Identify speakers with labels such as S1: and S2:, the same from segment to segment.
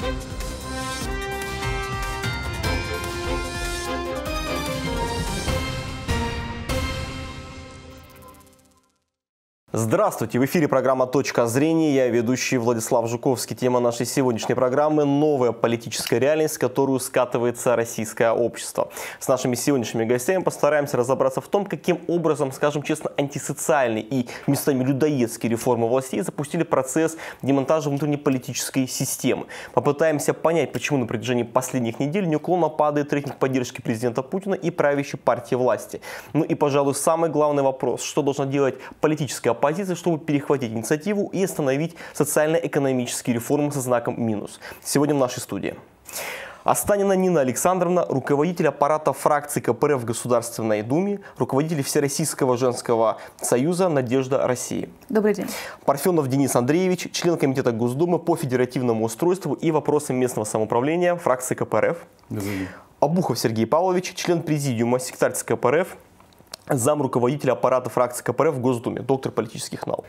S1: Здравствуйте! В эфире программа «Точка зрения». Я ведущий Владислав Жуковский. Тема нашей сегодняшней программы – новая политическая реальность, в которую скатывается российское общество. С нашими сегодняшними гостями постараемся разобраться в том, каким образом, скажем честно, антисоциальные и местами людоедские реформы властей запустили процесс демонтажа внутреннеполитической системы. Попытаемся понять, почему на протяжении последних недель неуклонно падает рейтинг поддержки президента Путина и правящей партии власти. Ну и, пожалуй, самый главный вопрос – что должна делать политическая оппозиция, чтобы перехватить инициативу и остановить социально-экономические реформы со знаком минус. Сегодня в нашей студии Останина Нина Александровна, руководитель аппарата фракции КПРФ в Государственной Думе, руководитель Всероссийского женского союза «Надежда России».
S2: Добрый день.
S1: Парфенов Денис Андреевич, член Комитета Госдумы по федеративному устройству и вопросам местного самоуправления фракции КПРФ.
S3: Добрый день.
S1: Обухов Сергей Павлович, член президиума секретарь КПРФ, зам руководителя аппарата фракции КПРФ в Госдуме, доктор политических наук.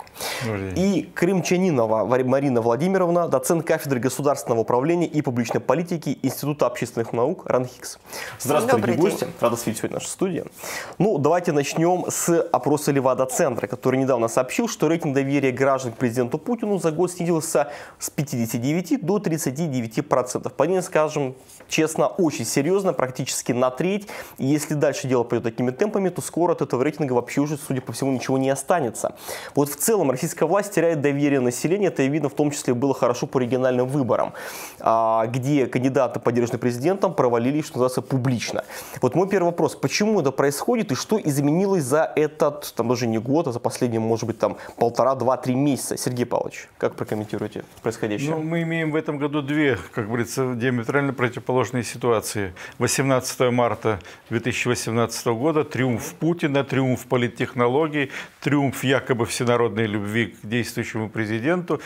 S1: И Крымчанинова Марина Владимировна, доцент кафедры государственного управления и публичной политики Института общественных наук РАНХИКС. Здравствуйте, дорогие гости. Рада видеть сегодня в нашей студии. Ну, давайте начнем с опроса Левада-центра, который недавно сообщил, что рейтинг доверия граждан к президенту Путину за год снизился с 59 до 39%. Падение, скажем честно, очень серьезно, практически на треть. И если дальше дело пойдет такими темпами, то скоро от этого рейтинга вообще уже, судя по всему, ничего не останется. Вот в целом российская власть теряет доверие населения. Это видно в том числе было хорошо по региональным выборам, где кандидаты, поддержанные президентом, провалились, что называется, публично. Вот мой первый вопрос. Почему это происходит и что изменилось за этот, там даже не год, а за последние, может быть, там 1,5-2-3 месяца? Сергей Павлович, как прокомментируете происходящее?
S3: Ну, мы имеем в этом году две, как говорится, диаметрально противоположные ситуации. 18 марта 2018 года триумф Путина, триумф политтехнологий, триумф якобы всенародной любви к действующему президенту,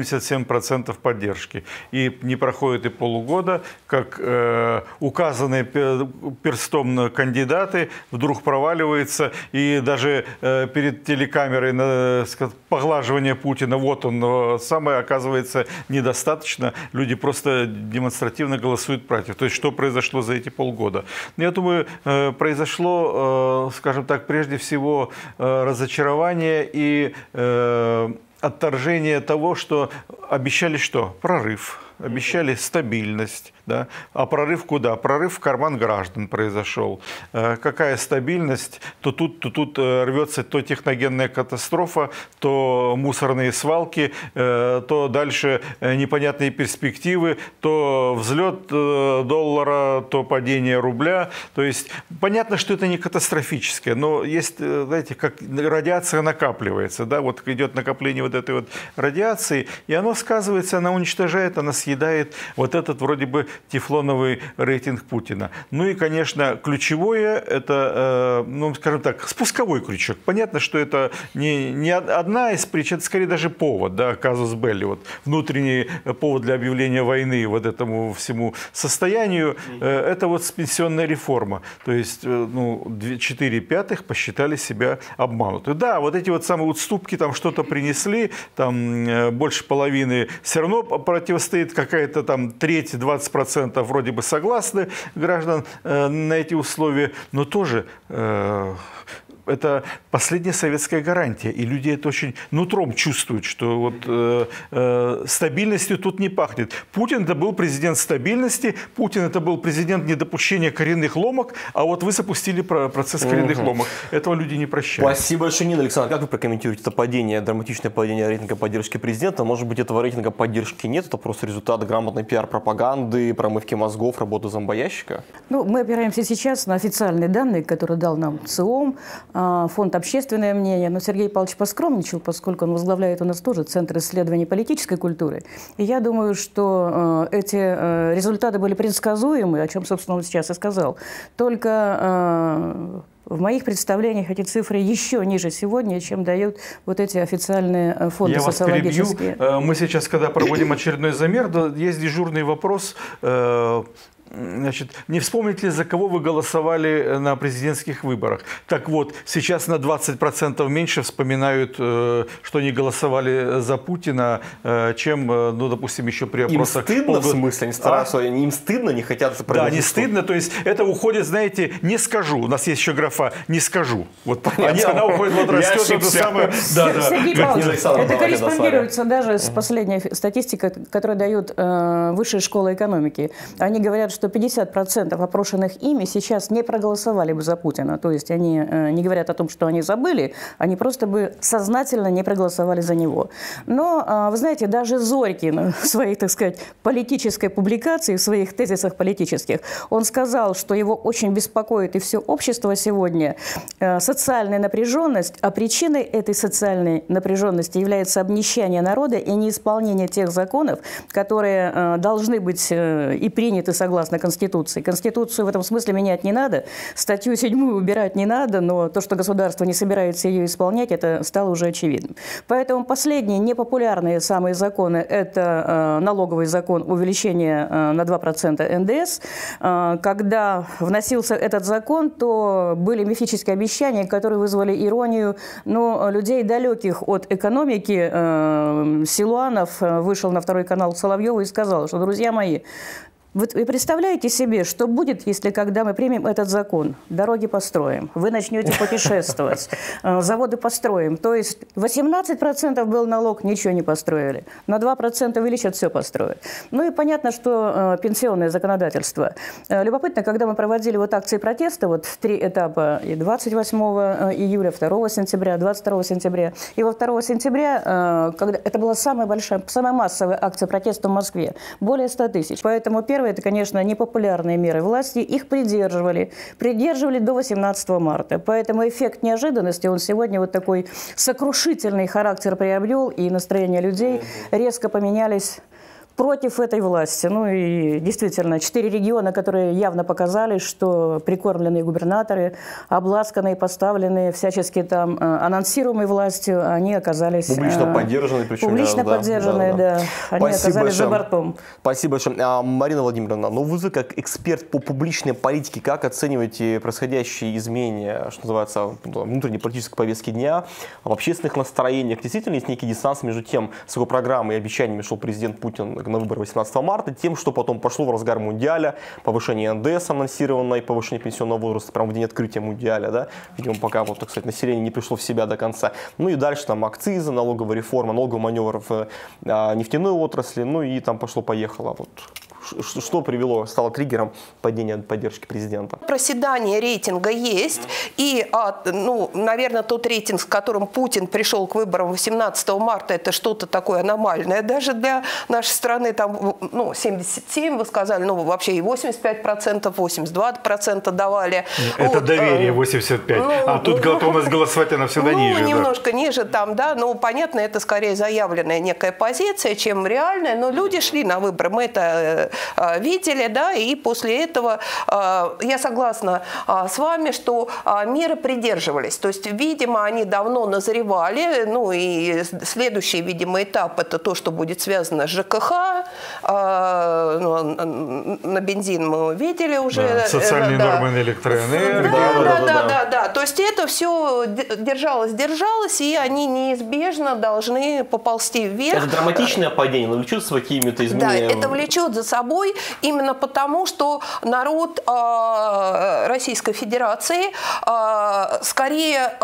S3: 77% поддержки. И не проходит и полугода, как указанные перстом на кандидаты вдруг проваливаются, и даже перед телекамерой поглаживание Путина, вот он, самое оказывается недостаточно, люди просто демонстративно голосуют против. То есть что произошло за эти полгода? Я думаю, произошло, скажем так, прежде всего разочарование и отторжение того, что обещали что? Прорыв. Обещали стабильность, да? А прорыв куда? Прорыв в карман граждан произошел. Какая стабильность? То тут рвется то техногенная катастрофа, то мусорные свалки, то дальше непонятные перспективы, то взлет доллара, то падение рубля. То есть понятно, что это не катастрофическое, но есть, знаете, как радиация накапливается, да? Вот идет накопление вот этой вот радиации, и оно сказывается, она уничтожает, она съедает вот этот вроде бы тефлоновый рейтинг Путина. Ну и, конечно, ключевое, это, ну, скажем так, спусковой крючок. Понятно, что это не одна из причин, это скорее даже повод, да, казус белли, вот, внутренний повод для объявления войны вот этому всему состоянию, это вот пенсионная реформа. То есть, ну, 4/5 посчитали себя обмануты. Да, вот эти вот самые уступки там что-то принесли, там больше половины все равно противостоит какая-то там треть, 20% вроде бы согласны граждан на эти условия, но тоже это последняя советская гарантия. И люди это очень нутром чувствуют, что вот стабильностью тут не пахнет. Путин это был президент стабильности, Путин это был президент недопущения коренных ломок, а вот вы запустили процесс коренных ломок. Этого люди не прощают.
S1: Спасибо большое, Нина Александровна. Как вы прокомментируете это падение, драматичное падение рейтинга поддержки президента? Может быть, этого рейтинга поддержки нет? Это просто результат грамотной пиар-пропаганды, промывки мозгов, работы зомбоящика?
S2: Ну, мы опираемся сейчас на официальные данные, которые дал нам ЦИОМ, фонд «Общественное мнение». Но Сергей Павлович поскромничал, поскольку он возглавляет у нас тоже Центр исследований политической культуры. И я думаю, что эти результаты были предсказуемы, о чем, собственно, он сейчас и сказал. Только в моих представлениях эти цифры еще ниже сегодня, чем дают вот эти официальные фонды социологические.
S3: Я вас перебью. Мы сейчас, когда проводим очередной замер, есть дежурный вопрос. Значит, не вспомните ли, за кого вы голосовали на президентских выборах? Так вот, сейчас на 20% меньше вспоминают, что они голосовали за Путина, чем, ну, допустим, еще при опросах.
S1: Им стыдно, в смысле? Они стараются, им стыдно, не хотят
S3: Да, не стыдно, то есть это уходит, знаете, не скажу. У нас есть еще графа «не скажу». Вот она уходит, вот растет, это самое...
S2: Сергей Павлович, это корреспондируется даже с последней статистикой, которую дают высшие школы экономики. Они говорят, что 50% опрошенных ими сейчас не проголосовали бы за Путина. То есть они не говорят о том, что они забыли, они просто бы сознательно не проголосовали за него. Но, вы знаете, даже Зорькин в своей, так сказать, политической публикации, в своих тезисах политических, он сказал, что его очень беспокоит и все общество сегодня социальная напряженность, а причиной этой социальной напряженности является обнищание народа и неисполнение тех законов, которые должны быть и приняты согласно Конституции. Конституцию в этом смысле менять не надо, статью 7 убирать не надо, но то, что государство не собирается ее исполнять, это стало уже очевидным. Поэтому последние непопулярные самые законы – это налоговый закон увеличения на 2% НДС. Когда вносился этот закон, то были мифические обещания, которые вызвали иронию, но людей, далеких от экономики. Силуанов вышел на второй канал Соловьева и сказал, что, друзья мои, вы представляете себе, что будет, если когда мы примем этот закон, дороги построим, вы начнете путешествовать, заводы построим. То есть 18% был налог, ничего не построили. На 2% увеличат, все построят. Ну и понятно, что пенсионное законодательство. Любопытно, когда мы проводили вот акции протеста, вот 3 этапа, и 28 июля, 2 сентября, 22 сентября. И во 2 сентября, когда это была самая большая, самая массовая акция протеста в Москве, более 100 тысяч. Поэтому первое, это, конечно, непопулярные меры власти. Их придерживали до 18 марта. Поэтому эффект неожиданности, он сегодня вот такой сокрушительный характер приобрел, и настроения людей резко поменялись против этой власти. Ну и действительно, 4 региона, которые явно показали, что прикормленные губернаторы, обласканные, поставленные, всячески там анонсируемые властью, они оказались...
S1: Публично поддержанные, причем.
S2: Публично поддержанные, да. Они оказались за бортом.
S1: Спасибо большое. Марина Владимировна, ну вы как эксперт по публичной политике, как оцениваете происходящие изменения, что называется, внутренней политической повестки дня, в общественных настроениях? Действительно есть некий диссонанс между тем, с какой программой и обещаниями шел президент Путин на выборы 18 марта, тем, что потом пошло в разгар Мундиаля, повышение НДС анонсировано и повышение пенсионного возраста прямо в день открытия Мундиаля, да, видимо, пока, вот, так сказать, население не пришло в себя до конца. Ну и дальше там акцизы, налоговая реформа, налоговый маневр в нефтяной отрасли, ну и там пошло-поехало. Вот. Что привело, стало триггером падения поддержки президента?
S4: Проседание рейтинга есть. И, ну, наверное, тот рейтинг, с которым Путин пришел к выборам 18 марта, это что-то такое аномальное. Даже для нашей страны, там, ну, 77, вы сказали, ну, вообще и 85%, 82% давали.
S3: Это вот, доверие 85. Ну, а тут готовность голосовать, она всегда ниже.
S4: Немножко
S3: да.
S4: ниже там, да. Ну, понятно, это скорее заявленная некая позиция, чем реальная. Но люди шли на выборы. Мы это видели, да, и после этого я согласна с вами, что меры придерживались. То есть, видимо, они давно назревали, ну и следующий, видимо, этап – это то, что будет связано с ЖКХ, на бензин мы видели уже.
S3: Да, социальные нормы на электроэнергию.
S4: Да. То есть это все держалось, и они неизбежно должны поползти вверх.
S1: Это драматичное падение, но влечет за какими-то изменениями?
S4: Да, это влечет за собой именно потому, что народ Российской Федерации скорее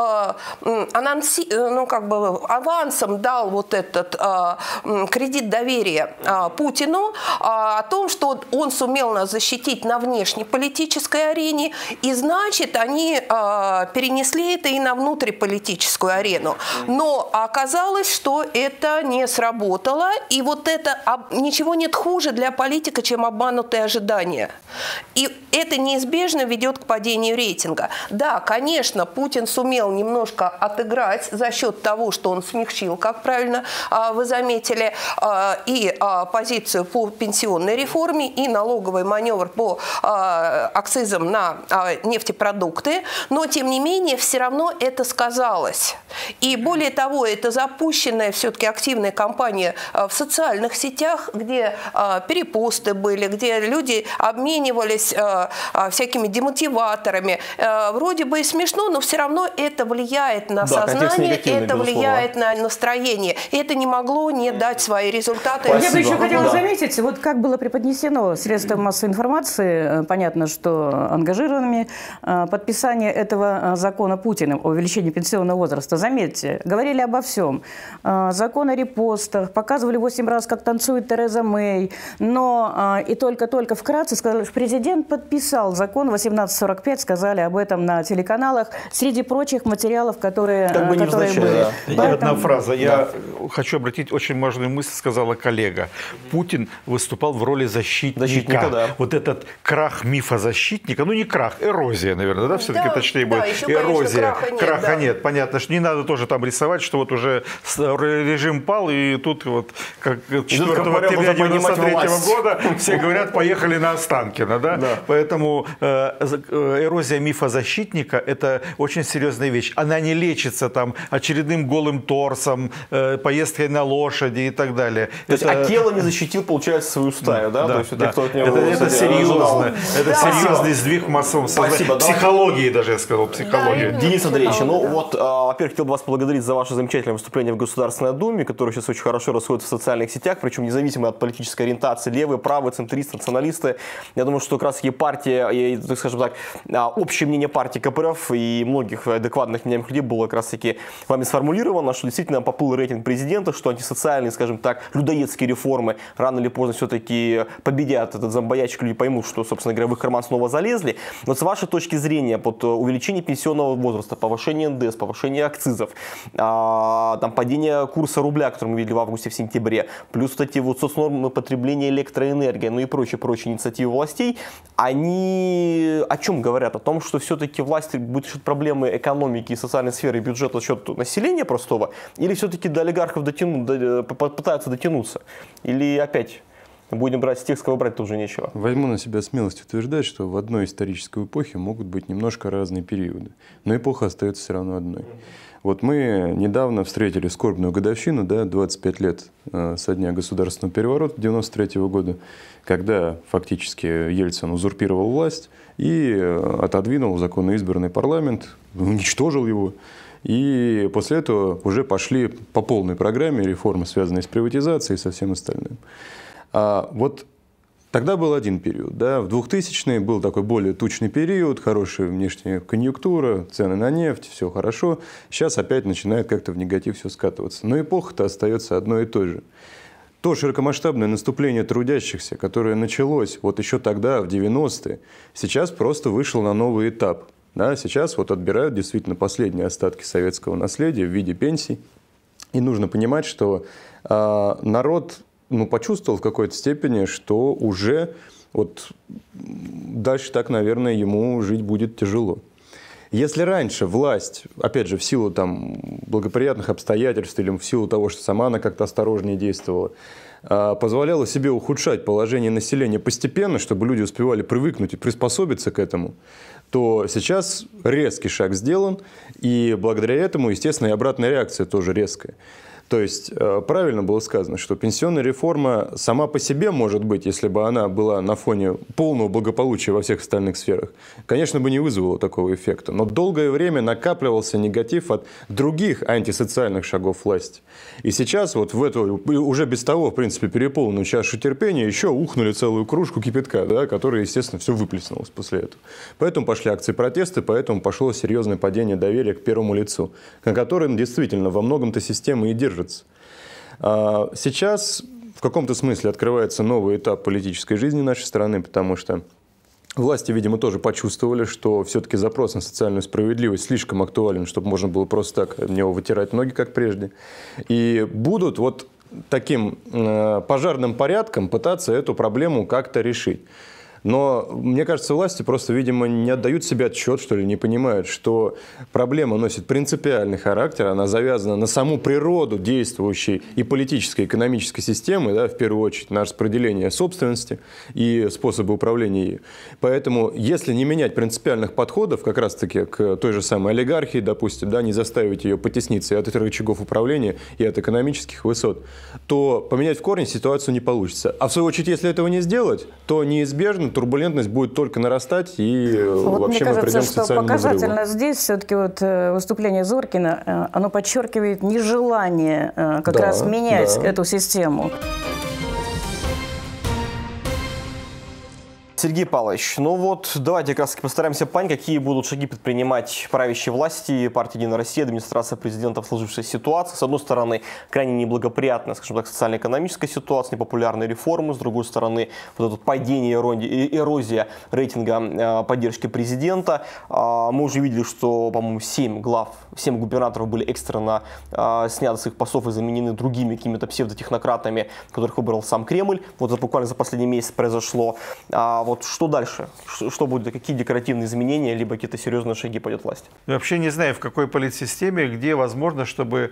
S4: авансом дал вот этот кредит доверия Путину о том, что он сумел нас защитить на внешнеполитической арене, и значит, они перенесли это и на внутриполитическую арену. Но оказалось, что это не сработало, и вот это ничего нет хуже для политика, чем обманутые ожидания. И это неизбежно ведет к падению рейтинга. Да, конечно, Путин сумел немножко отыграть за счет того, что он смягчил, как правильно вы заметили, и позицию по пенсионной реформе, и налоговый маневр по акцизам на нефтепродукты, но, тем не менее, все равно это сказалось. И более того, это запущенная все-таки активная кампания в социальных сетях, где перепосты тосты были, где люди обменивались всякими демотиваторами. Вроде бы и смешно, но все равно это влияет на сознание, это влияет на настроение. И это не могло не дать свои результаты.
S2: Я бы еще хотела заметить, вот как было преподнесено средством массовой информации, понятно, что ангажированными, подписание этого закона Путиным о увеличении пенсионного возраста. Заметьте, говорили обо всем. Закон о репостах, показывали 8 раз, как танцует Тереза Мэй, но и только вкратце сказали, что президент подписал закон 1845, сказали об этом на телеканалах, среди прочих материалов, которые были.
S3: Да. Одна фраза. Я хочу обратить очень важную мысль, сказала коллега. Путин выступал в роли защитника. Да. Вот этот крах мифа защитника, ну не крах, эрозия, наверное, да, все-таки точнее будет. Эрозия. Краха нет. Понятно, что не надо тоже там рисовать, что вот уже режим пал, и тут вот как 4 октября 1993 года все говорят, поехали на Останкино. Да? Поэтому эрозия мифа защитника – это очень серьезная вещь. Она не лечится там очередным голым торсом, поездкой на лошади и так далее.
S1: То есть Акела не защитил, получается, свою стаю, да? То есть,
S3: это серьезно. Это серьезный сдвиг в массовом сознании. Психологии даже, я сказал, психологии.
S1: Денис Андреевич, ну вот, во-первых, хотел бы вас поблагодарить за ваше замечательное выступление в Государственной Думе, которое сейчас очень хорошо расходится в социальных сетях, причем независимо от политической ориентации, левые, правые, центристы, националисты. Я думаю, что как раз таки партия, и, так скажем так, общее мнение партии КПРФ и многих адекватных меняемых людей было как раз таки вами сформулировано, что действительно поплыл рейтинг президента, что антисоциальные, скажем так, людоедские реформы рано или поздно все-таки победят этот зомбоячек, люди поймут, что, собственно говоря, в их карман снова залезли. Вот с вашей точки зрения, под увеличение пенсионного возраста, повышение НДС, повышение акцизов, там, падение курса рубля, который мы видели в августе, в сентябре, плюс вот эти вот соцнормы потребления электроэнергии, ну и прочие инициативы властей, они о чем говорят? О том, что все-таки власти будут решать проблемы экономики и социальной сферы и бюджета за счет населения простого, или все-таки до олигархов пытаются дотянуться? Или опять будем брать с тех, с кого брать тоже нечего?
S5: Возьму на себя смелость утверждать, что в одной исторической эпохе могут быть немножко разные периоды, но эпоха остается все равно одной. Вот мы недавно встретили скорбную годовщину, да, 25 лет со дня государственного переворота 1993 года, когда фактически Ельцин узурпировал власть и отодвинул законно избранный парламент, уничтожил его. И после этого уже пошли по полной программе реформы, связанные с приватизацией и со всем остальным. Вот тогда был один период. Да? В 2000-е был такой более тучный период, хорошая внешняя конъюнктура, цены на нефть, все хорошо. Сейчас опять начинает как-то в негатив все скатываться. Но эпоха-то остается одной и той же. То широкомасштабное наступление трудящихся, которое началось вот еще тогда, в 90-е, сейчас просто вышло на новый этап. Да? Сейчас вот отбирают действительно последние остатки советского наследия в виде пенсий. И нужно понимать, что народ почувствовал в какой-то степени, что уже вот дальше так, наверное, ему жить будет тяжело. Если раньше власть, опять же, в силу там благоприятных обстоятельств или в силу того, что сама она как-то осторожнее действовала, позволяла себе ухудшать положение населения постепенно, чтобы люди успевали привыкнуть и приспособиться к этому, то сейчас резкий шаг сделан, и благодаря этому, естественно, и обратная реакция тоже резкая. То есть правильно было сказано, что пенсионная реформа сама по себе, может быть, если бы она была на фоне полного благополучия во всех остальных сферах, конечно, бы не вызвала такого эффекта. Но долгое время накапливался негатив от других антисоциальных шагов власти. И сейчас вот в эту уже без того, в принципе, переполненную чашу терпения еще ухнули целую кружку кипятка, да, которая, естественно, все выплеснулось после этого. Поэтому пошли акции протеста, поэтому пошло серьезное падение доверия к первому лицу, на котором действительно во многом-то система и держится. Сейчас в каком-то смысле открывается новый этап политической жизни нашей страны, потому что власти, видимо, тоже почувствовали, что все-таки запрос на социальную справедливость слишком актуален, чтобы можно было просто так в него вытирать ноги, как прежде. И будут вот таким пожарным порядком пытаться эту проблему как-то решить. Но, мне кажется, власти просто, видимо, не отдают себе отчет, что ли, не понимают, что проблема носит принципиальный характер, она завязана на саму природу действующей и политической, и экономической системы, да, в первую очередь, на распределение собственности и способы управления ею. Поэтому, если не менять принципиальных подходов как раз-таки к той же самой олигархии, допустим, да, не заставить ее потесниться и от этих рычагов управления, и от экономических высот, то поменять в корне ситуацию не получится. А в свою очередь, если этого не сделать, то неизбежно турбулентность будет только нарастать, и
S2: вот
S5: вообще
S2: мне
S5: мы придем к
S2: кажется, что
S5: социальному
S2: показательно
S5: взрыву.
S2: здесь все-таки вот выступление Зорькина, оно подчеркивает нежелание как раз менять эту систему.
S1: Сергей Павлович, ну вот давайте как раз постараемся понять, какие будут шаги предпринимать правящие власти, партия «Единая Россия», администрация президента в сложившейся ситуации. С одной стороны, крайне неблагоприятная, скажем так, социально-экономическая ситуация, непопулярные реформы. С другой стороны, вот это падение, эрозия рейтинга поддержки президента. Мы уже видели, что, по-моему, 7 губернаторов были экстренно сняты с их постов и заменены другими какими-то псевдотехнократами, которых выбрал сам Кремль. Вот это буквально за последний месяц произошло. Вот что дальше? Что будет? Какие декоративные изменения, либо какие-то серьезные шаги пойдет власть?
S3: Я вообще не знаю, в какой политсистеме, где возможно, чтобы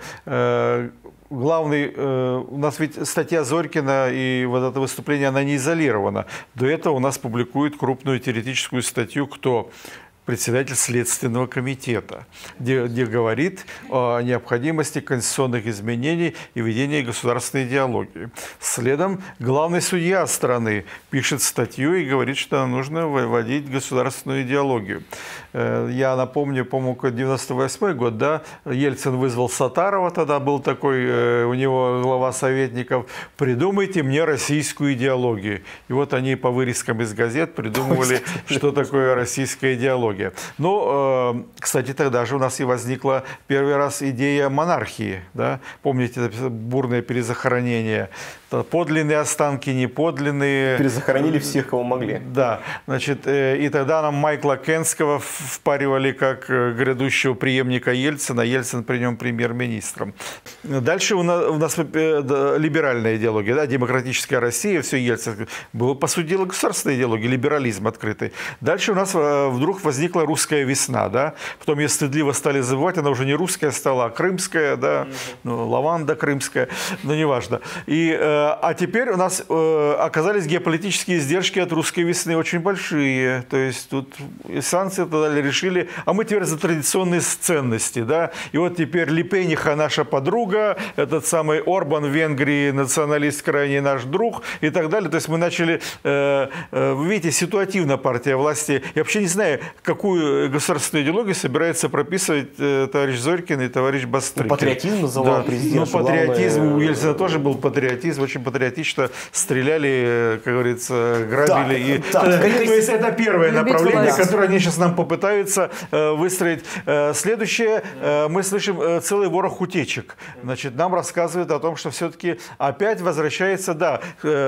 S3: главный... у нас ведь статья Зорькина и вот это выступление, она не изолирована. До этого у нас публикует крупную теоретическую статью «Кто?», председатель Следственного комитета, где говорит о необходимости конституционных изменений и ведения государственной идеологии. Следом главный судья страны пишет статью и говорит, что нужно вводить государственную идеологию. Я напомню, по-моему, 98 год, да, Ельцин вызвал Сатарова, тогда был такой, у него глава советников, «Придумайте мне российскую идеологию». И вот они по вырезкам из газет придумывали, что такое российская идеология. Ну, кстати, тогда же у нас и возникла первый раз идея монархии. Да? Помните, это бурное перезахоронение. Подлинные останки, не подлинные.
S1: Перезахоронили всех, кого могли.
S3: Да. Значит, и тогда нам Майкла Кенского впаривали как грядущего преемника Ельцина. Ельцин при нем премьер-министром. Дальше у нас либеральная идеология, да? Демократическая Россия, все Ельцин. Было, по сути дела, государственная идеология, либерализм открытый. Дальше у нас вдруг возникла русская весна. Да? Потом ее стыдливо стали забывать, она уже не русская стала, а крымская, да? Ну, лаванда крымская, но неважно. А теперь у нас оказались геополитические издержки от русской весны очень большие. То есть тут и санкции тогда решили, а мы теперь за традиционные ценности. Да? И вот теперь Лепениха наша подруга, этот самый Орбан в Венгрии, националист крайний наш друг и так далее. То есть мы начали, вы видите, ситуативно партия власти. Я вообще не знаю, какую государственную идеологию собирается прописывать товарищ Зорькин и товарищ Бастрыкин.
S1: Патриотизм называл президент.
S3: Ну, патриотизм, у Ельцина тоже был патриотизм, очень патриотично стреляли, как говорится, грабили. То есть это первое направление, которое они сейчас нам попытаются выстроить. Следующее, мы слышим целый ворох утечек. Значит, нам рассказывают о том, что все-таки опять возвращается, да,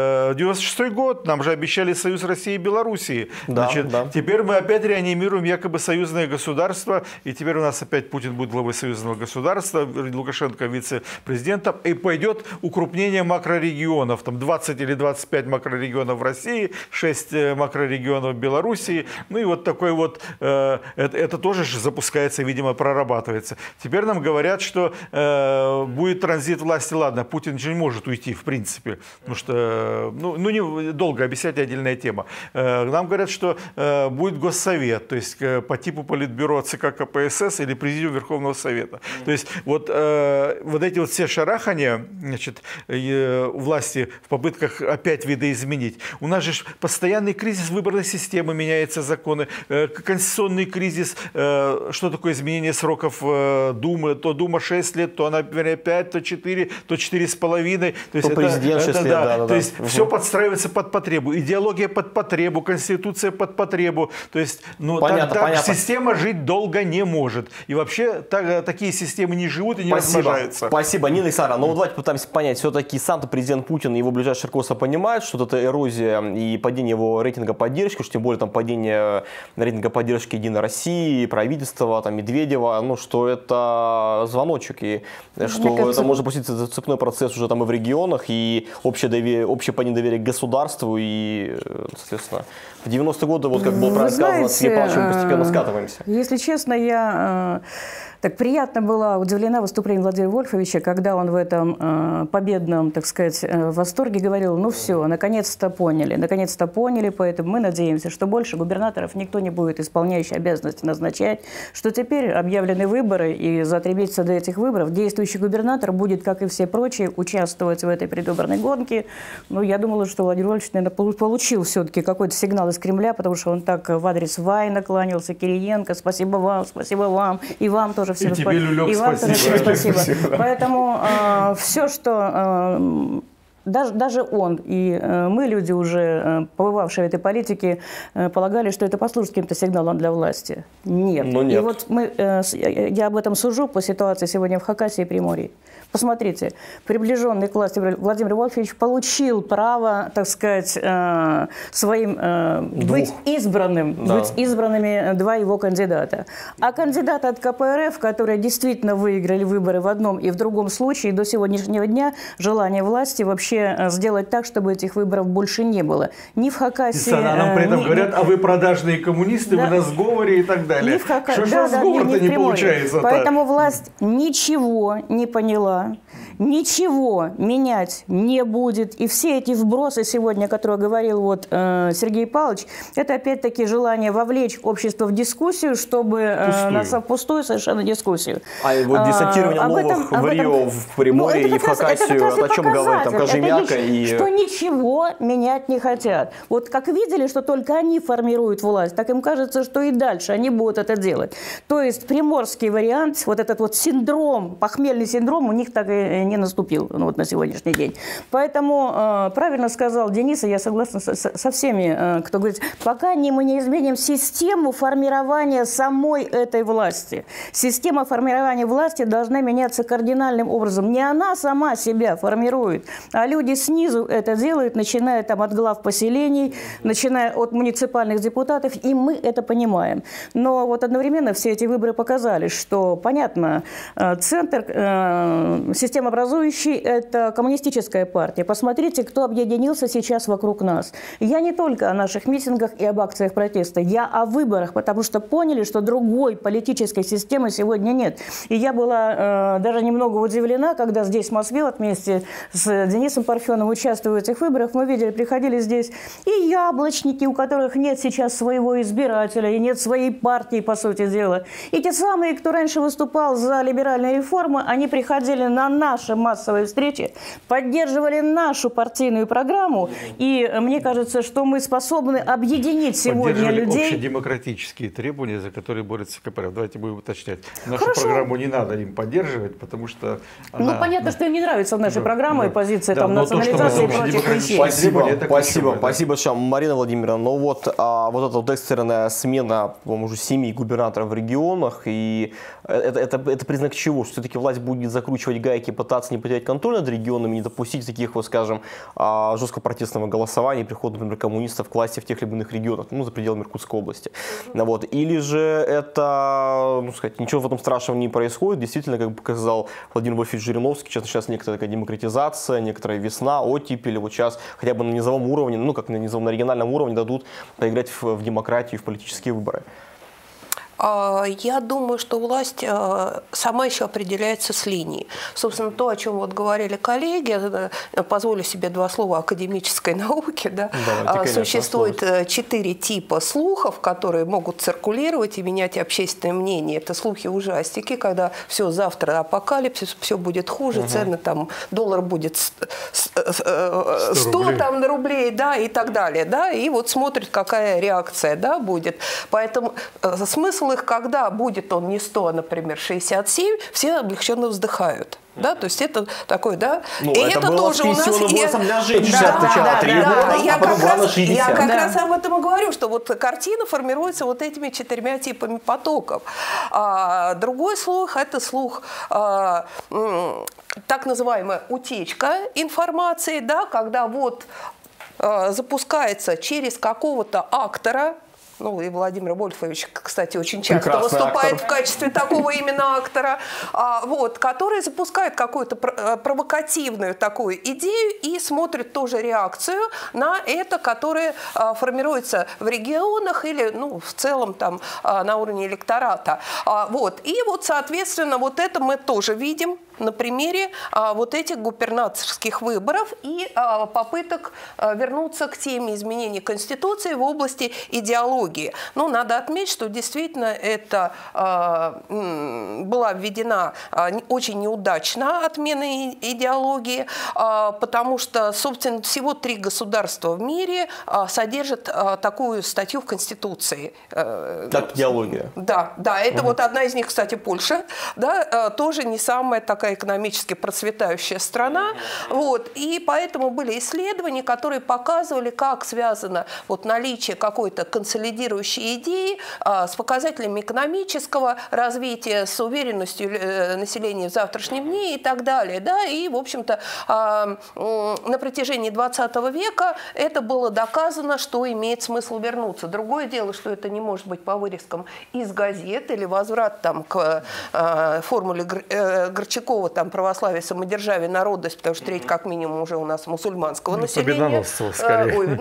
S3: 96-й год, нам же обещали союз России и Белоруссии. Значит, теперь мы опять реанимируем якобы союзное государство, и теперь у нас опять Путин будет главой союзного государства, Лукашенко вице-президентом, и пойдет укрупнение макрорегионов, там 20 или 25 макрорегионов в России, 6 макрорегионов в Белоруссии, ну и вот такой вот, это тоже запускается, видимо, прорабатывается. Теперь нам говорят, что будет транзит власти, ладно, Путин же не может уйти, в принципе, потому что, не долго объяснять, отдельная тема. Нам говорят, что будет Госсовет, то есть по типу Политбюро ЦК КПСС или Президиум Верховного Совета. То есть вот эти вот все шарахания, значит, власти в попытках опять видоизменить. У нас же постоянный кризис выборной системы, меняются законы, конституционный кризис, что такое изменение сроков Думы, то Дума 6 лет, то она 5, то 4, то 4,5. То есть
S1: президент 6 лет,
S3: то есть все подстраивается под потребу. Идеология под потребу, конституция под потребу. То есть так система жить долго не может. И вообще такие системы не живут и не размножаются.
S1: Спасибо, Нина Александровна. Ну вот давайте пытаемся понять, все-таки сам-то президент президент Путин и его ближайшее руководство понимают, что это эрозия и падение его рейтинга поддержки, уж тем более там падение рейтинга поддержки Единой России, правительства, там, Медведева, ну, что это звоночек, и что это может запуститься цепной процесс уже там и в регионах, и общее падение доверия к государству, и, соответственно, в 90-е годы, вот как было правильно сказано, с Сергеем Павловичем мы постепенно скатываемся.
S2: Если честно, я так приятно была удивлена выступлением Владимира Вольфовича, когда он в этом победном, так сказать, восторге говорил: ну все, наконец-то поняли, поэтому мы надеемся, что больше губернаторов никто не будет исполняющий обязанности назначать, что теперь объявлены выборы, и за 3 месяца до этих выборов действующий губернатор будет, как и все прочие, участвовать в этой предвыборной гонке. Ну, я думала, что Владимир Вольфович, наверное, получил все-таки какой-то сигнал из Кремля, потому что он так в адрес Вайна кланялся, Кириенко: спасибо вам, и вам тоже всем спасибо. И вам тоже всем спасибо. Поэтому все, что... Даже он и мы, люди, уже побывавшие в этой политике, полагали, что это послужит каким-то сигналом для власти. Нет.
S1: Нет.
S2: И вот я об этом сужу по ситуации сегодня в Хакасии и Приморье. Посмотрите, приближенный к власти Владимир Вольфович получил право, так сказать, быть избранными 2 его кандидата. А кандидаты от КПРФ, которые действительно выиграли выборы в одном и в другом случае, до сегодняшнего дня желание власти вообще сделать так, чтобы этих выборов больше не было. Ни в Хакасии...
S3: Нам при этом говорят: а вы продажные коммунисты, вы на сговоре и так далее. Что же сговор-то не получается?
S2: Поэтому власть ничего не поняла. Ничего менять не будет. И все эти вбросы сегодня, о которых говорил вот Сергей Павлович, это опять-таки желание вовлечь общество в дискуссию, чтобы в пустую совершенно дискуссию.
S1: А вот десантирование новых в Рио, в Приморье и в Хакасию, о чем говорит там Кожемяка?
S2: Что ничего менять не хотят. Вот как видели, что только они формируют власть, так им кажется, что и дальше они будут это делать. То есть приморский вариант, вот этот вот синдром, похмельный синдром у них так и не наступил вот на сегодняшний день. Поэтому правильно сказал Денис, и я согласна со всеми, кто говорит: пока мы не изменим систему формирования самой этой власти. Система формирования власти должна меняться кардинальным образом. Не она сама себя формирует, а люди снизу это делают, начиная там от глав поселений, начиная от муниципальных депутатов, и мы это понимаем. Но вот одновременно все эти выборы показали, что, понятно, центр, системообразующий – это коммунистическая партия. Посмотрите, кто объединился сейчас вокруг нас. Я не только о наших митингах и об акциях протеста, я о выборах, потому что поняли, что другой политической системы сегодня нет. И я была даже немного удивлена, когда здесь, в Москве, вот вместе с Денисом Парфеновым, участвуя в этих выборах, мы видели, приходили здесь и яблочники, у которых нет сейчас своего избирателя, и нет своей партии, по сути дела. И те самые, кто раньше выступал за либеральные реформы, они приходили на наши массовые встречи, поддерживали нашу партийную программу, и мне кажется, что мы способны объединить сегодня людей.
S3: Общедемократические требования, за которые борется КПРФ. Давайте будем уточнять. Нашу программу не надо им поддерживать, потому что она...
S2: Ну, понятно, что им не нравится наша программа и позиция там национализации и прочих вещей.
S1: Спасибо, Марина Владимировна. Ну вот эта вот экстренная смена, по-моему, уже 7 губернаторов в регионах, и это признак чего? Что все-таки власть будет закручивать гайки, пытаться не потерять контроль над регионами, не допустить таких, вот, скажем, жесткого протестного голосования и прихода, например, коммунистов к власти в тех или иных регионах, ну, за пределами Иркутской области. Вот. Или же это, ну, сказать, ничего в этом страшного не происходит. Действительно, как показал Владимир Вольфович Жириновский, сейчас некоторая такая демократизация, некоторая весна, оттепель, вот сейчас хотя бы на низовом уровне, ну, как на региональном уровне дадут поиграть в демократию, в политические выборы.
S4: Я думаю, что власть сама еще определяется с линии. Собственно, то, о чем вот говорили коллеги, позволю себе 2 слова академической науки. Да? Давайте, существует 4 типа слухов, которые могут циркулировать и менять общественное мнение. Это слухи-ужастики, когда все, завтра апокалипсис, все будет хуже, цены там, доллар будет 100 там, рублей, да, и так далее. Да? И вот смотрят, какая реакция, да, будет. Поэтому смысл их, когда будет он не 100, а, например, 67, все облегченно вздыхают. Да, то есть это такой, да.
S1: Ну,
S4: и
S1: это было
S4: тоже
S1: с пенсионным возрастом для женщин.
S2: Да,
S1: Сначала 3 года,
S4: я
S1: а потом
S4: как
S1: главное
S4: раз,
S1: 60.
S4: я как раз об этом и говорю, что вот картина формируется вот этими 4 типами потоков. Другой слух – это слух, так называемая утечка информации, да, когда вот запускается через какого-то актора. Ну, и Владимир Вольфович, кстати, очень часто выступает в качестве такого именно актора, вот, который запускает какую-то провокативную такую идею и смотрит тоже реакцию на это, которая формируется в регионах или, ну, в целом там на уровне электората. Вот. И вот, соответственно, вот это мы тоже видим на примере вот этих губернаторских выборов и попыток вернуться к теме изменения Конституции в области идеологии. Ну, надо отметить, что действительно это была введена очень неудачно отмена идеологии, потому что, собственно, всего 3 государства в мире содержат такую статью в Конституции.
S1: Как идеология.
S4: Да, да, это вот одна из них, кстати, Польша, да, тоже не самая такая экономически процветающая страна, вот, и поэтому были исследования, которые показывали, как связано вот наличие какой-то консолидирующей идеи с показателями экономического развития, с уверенностью населения в завтрашнем дне и так далее, да, и, в общем-то, на протяжении 20 века это было доказано, что имеет смысл вернуться. Другое дело, что это не может быть по вырезкам из газет или возврат там к формуле Горчакова, там, православие, самодержавие, народность, потому что треть как минимум уже у нас мусульманского населения.
S3: Победоносцева, скорее.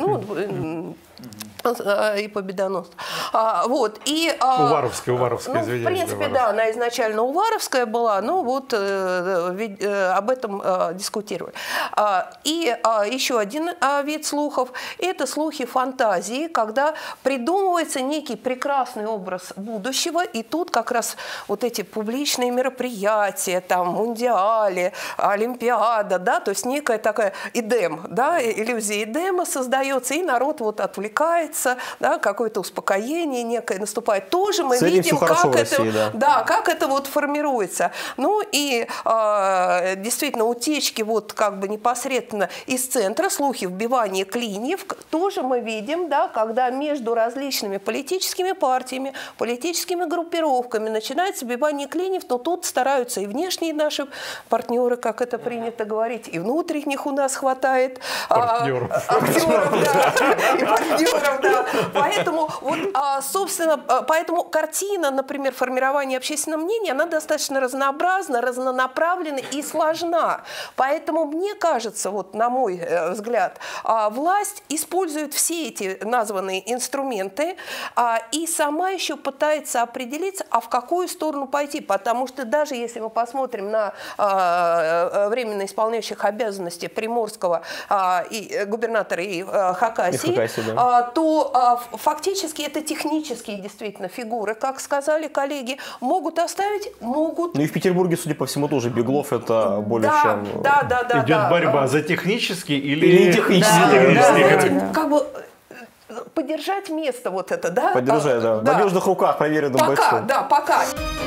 S4: И победоносцев. Вот, и,
S3: Уваровская,
S4: ну, в принципе, да, она изначально уваровская была, но вот об этом дискутировали. И еще один вид слухов – это слухи фантазии, когда придумывается некий прекрасный образ будущего, и тут как раз вот эти публичные мероприятия, там, мундиали, олимпиада, да, то есть некая такая эдем, да, иллюзия эдема создается, и народ вот отвлекается, да, какое-то успокоение некое наступает. Тоже мы видим, как это, России, да, как это вот формируется. Ну и действительно утечки вот как бы непосредственно из центра, слухи вбивания клиньев, тоже мы видим, да, когда между различными политическими партиями, политическими группировками начинается вбивание клиньев, но тут стараются и внешние наши партнеры, как это принято говорить, и внутренних у нас хватает актеров, да, и партнеров, да. Поэтому, вот, собственно, поэтому картина, например, формирования общественного мнения, она достаточно разнообразна, разнонаправлена и сложна. Поэтому мне кажется, вот на мой взгляд, власть использует все эти названные инструменты и сама еще пытается определиться, а в какую сторону пойти. Потому что даже если мы посмотрим на временно исполняющих обязанности Приморского и губернатора и Хакасии, да, то фактически это технические действительно фигуры, как сказали коллеги, могут оставить, могут...
S1: Ну и в Петербурге, судя по всему, тоже Беглов это более чем...
S4: Да.
S3: Идет борьба за технический или
S1: технический.
S4: Да, как бы поддержать место вот это, да?
S1: Поддержать, да. В надежных руках, проверенным бойцом.
S4: Да, пока.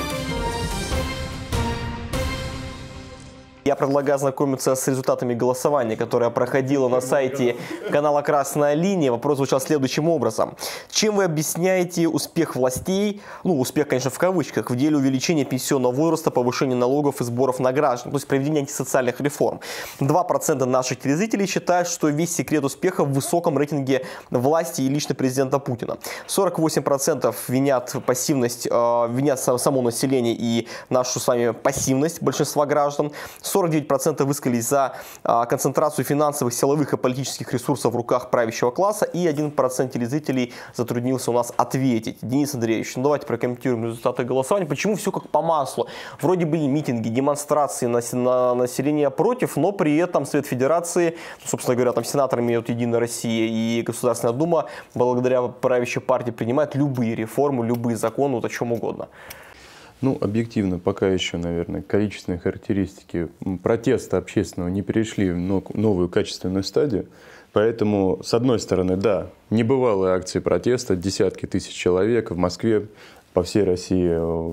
S1: Я предлагаю ознакомиться с результатами голосования, которое проходило на сайте канала «Красная линия». Вопрос звучал следующим образом. Чем вы объясняете успех властей, ну, успех, конечно, в кавычках, в деле увеличения пенсионного возраста, повышения налогов и сборов на граждан, то есть проведения антисоциальных реформ? 2% наших телезрителей считают, что весь секрет успеха в высоком рейтинге власти и лично президента Путина. 48% винят пассивность, винят само население и нашу с вами пассивность большинства граждан. 49% высказались за концентрацию финансовых, силовых и политических ресурсов в руках правящего класса, и 1% телезрителей затруднился у нас ответить. Денис Андреевич, ну давайте прокомментируем результаты голосования. Почему все как по маслу? Вроде были митинги, демонстрации на население против, но при этом Совет Федерации, собственно говоря, там сенаторами от «Единой России» и Государственная Дума, благодаря правящей партии, принимают любые реформы, любые законы, вот о чем угодно.
S5: Ну, объективно, пока еще, наверное, количественные характеристики протеста общественного не перешли в новую качественную стадию. Поэтому, с одной стороны, да, небывалые акции протеста, десятки тысяч человек в Москве, по всей России,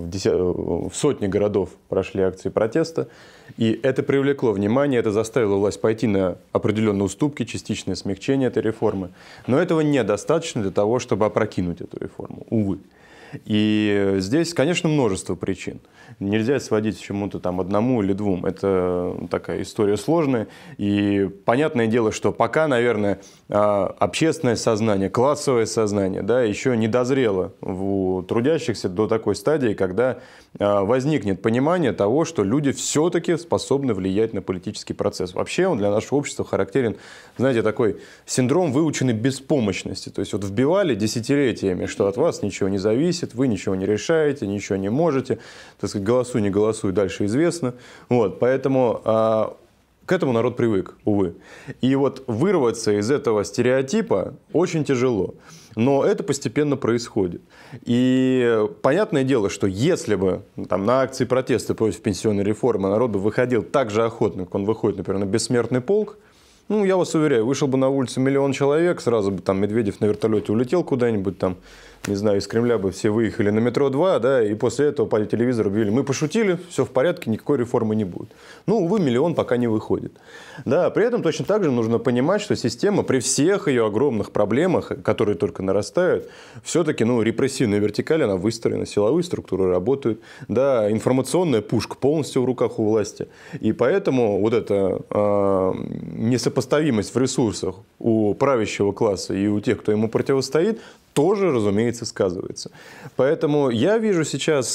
S5: в сотни городов прошли акции протеста. И это привлекло внимание, это заставило власть пойти на определенные уступки, частичное смягчение этой реформы. Но этого недостаточно для того, чтобы опрокинуть эту реформу, увы. И здесь, конечно, множество причин. Нельзя сводить к чему-то там одному или двум. Это такая история сложная. И понятное дело, что пока, наверное, общественное сознание, классовое сознание, да, еще не дозрело у трудящихся до такой стадии, когда возникнет понимание того, что люди все-таки способны влиять на политический процесс. Вообще он для нашего общества характерен, знаете, такой синдром выученной беспомощности. То есть вот вбивали десятилетиями, что от вас ничего не зависит, вы ничего не решаете, ничего не можете. Так сказать, голосуй, не голосуй, дальше известно. Вот, поэтому к этому народ привык, увы. И вот вырваться из этого стереотипа очень тяжело. Но это постепенно происходит. И понятное дело, что если бы там, на акции протеста против пенсионной реформы народ бы выходил так же охотно, как он выходит, например, на бессмертный полк, ну, я вас уверяю, вышел бы на улицу 1 000 000 человек, сразу бы там Медведев на вертолете улетел куда-нибудь там, не знаю, из Кремля бы все выехали на метро 2, да, и после этого по телевизору объявили: мы пошутили, все в порядке, никакой реформы не будет. Ну, увы, 1 000 000 пока не выходит. Да, при этом точно так же нужно понимать, что система при всех ее огромных проблемах, которые только нарастают, все-таки, ну, репрессивная вертикаль, она выстроена, силовые структуры работают, да, информационная пушка полностью в руках у власти. И поэтому вот эта несопоставимость в ресурсах у правящего класса и у тех, кто ему противостоит, тоже, разумеется, сказывается. Поэтому я вижу сейчас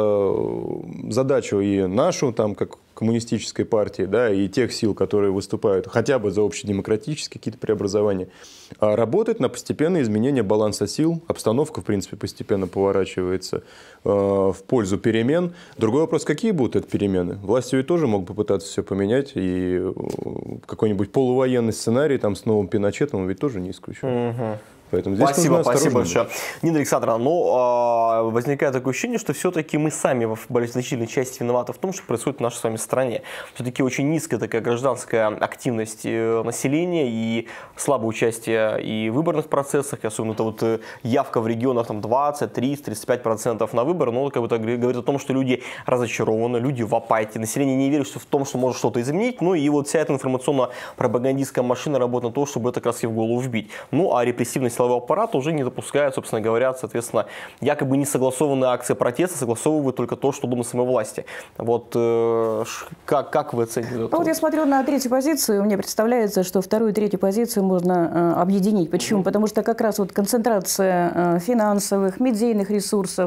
S5: задачу и нашу, там, как коммунистической партии, да, и тех сил, которые выступают хотя бы за общедемократические какие-то преобразования, работать на постепенное изменение баланса сил. Обстановка, в принципе, постепенно поворачивается в пользу перемен. Другой вопрос: какие будут это перемены? Власти ведь тоже могут попытаться все поменять, и какой-нибудь полувоенный сценарий там, с новым Пиночетом ведь тоже не исключен.
S1: Угу.
S5: Поэтому здесь
S1: спасибо большое.
S5: Быть.
S1: Нина Александровна, но возникает такое ощущение, что все-таки мы сами в значительной части виноваты в том, что происходит в нашей с вами стране. Все-таки очень низкая такая гражданская активность населения и слабое участие и в выборных процессах, и особенно это вот явка в регионах там 20, 30, 35% на выборы, но как будто говорит о том, что люди разочарованы, люди в апатии, население не верит в том, что может что-то изменить, ну и вот вся эта информационно-пропагандистская машина работает на то, чтобы это как раз и в голову вбить. Ну а репрессивный силовой аппарат уже не допускает, собственно говоря, соответственно, якобы несогласованные акции протеста, согласовывают только то, что думает самой власти. Вот как вы оцените это?
S2: Вот я смотрю на третью позицию, мне представляется, что вторую и третью позицию можно объединить. Почему? Потому что как раз вот концентрация финансовых, медийных ресурсов,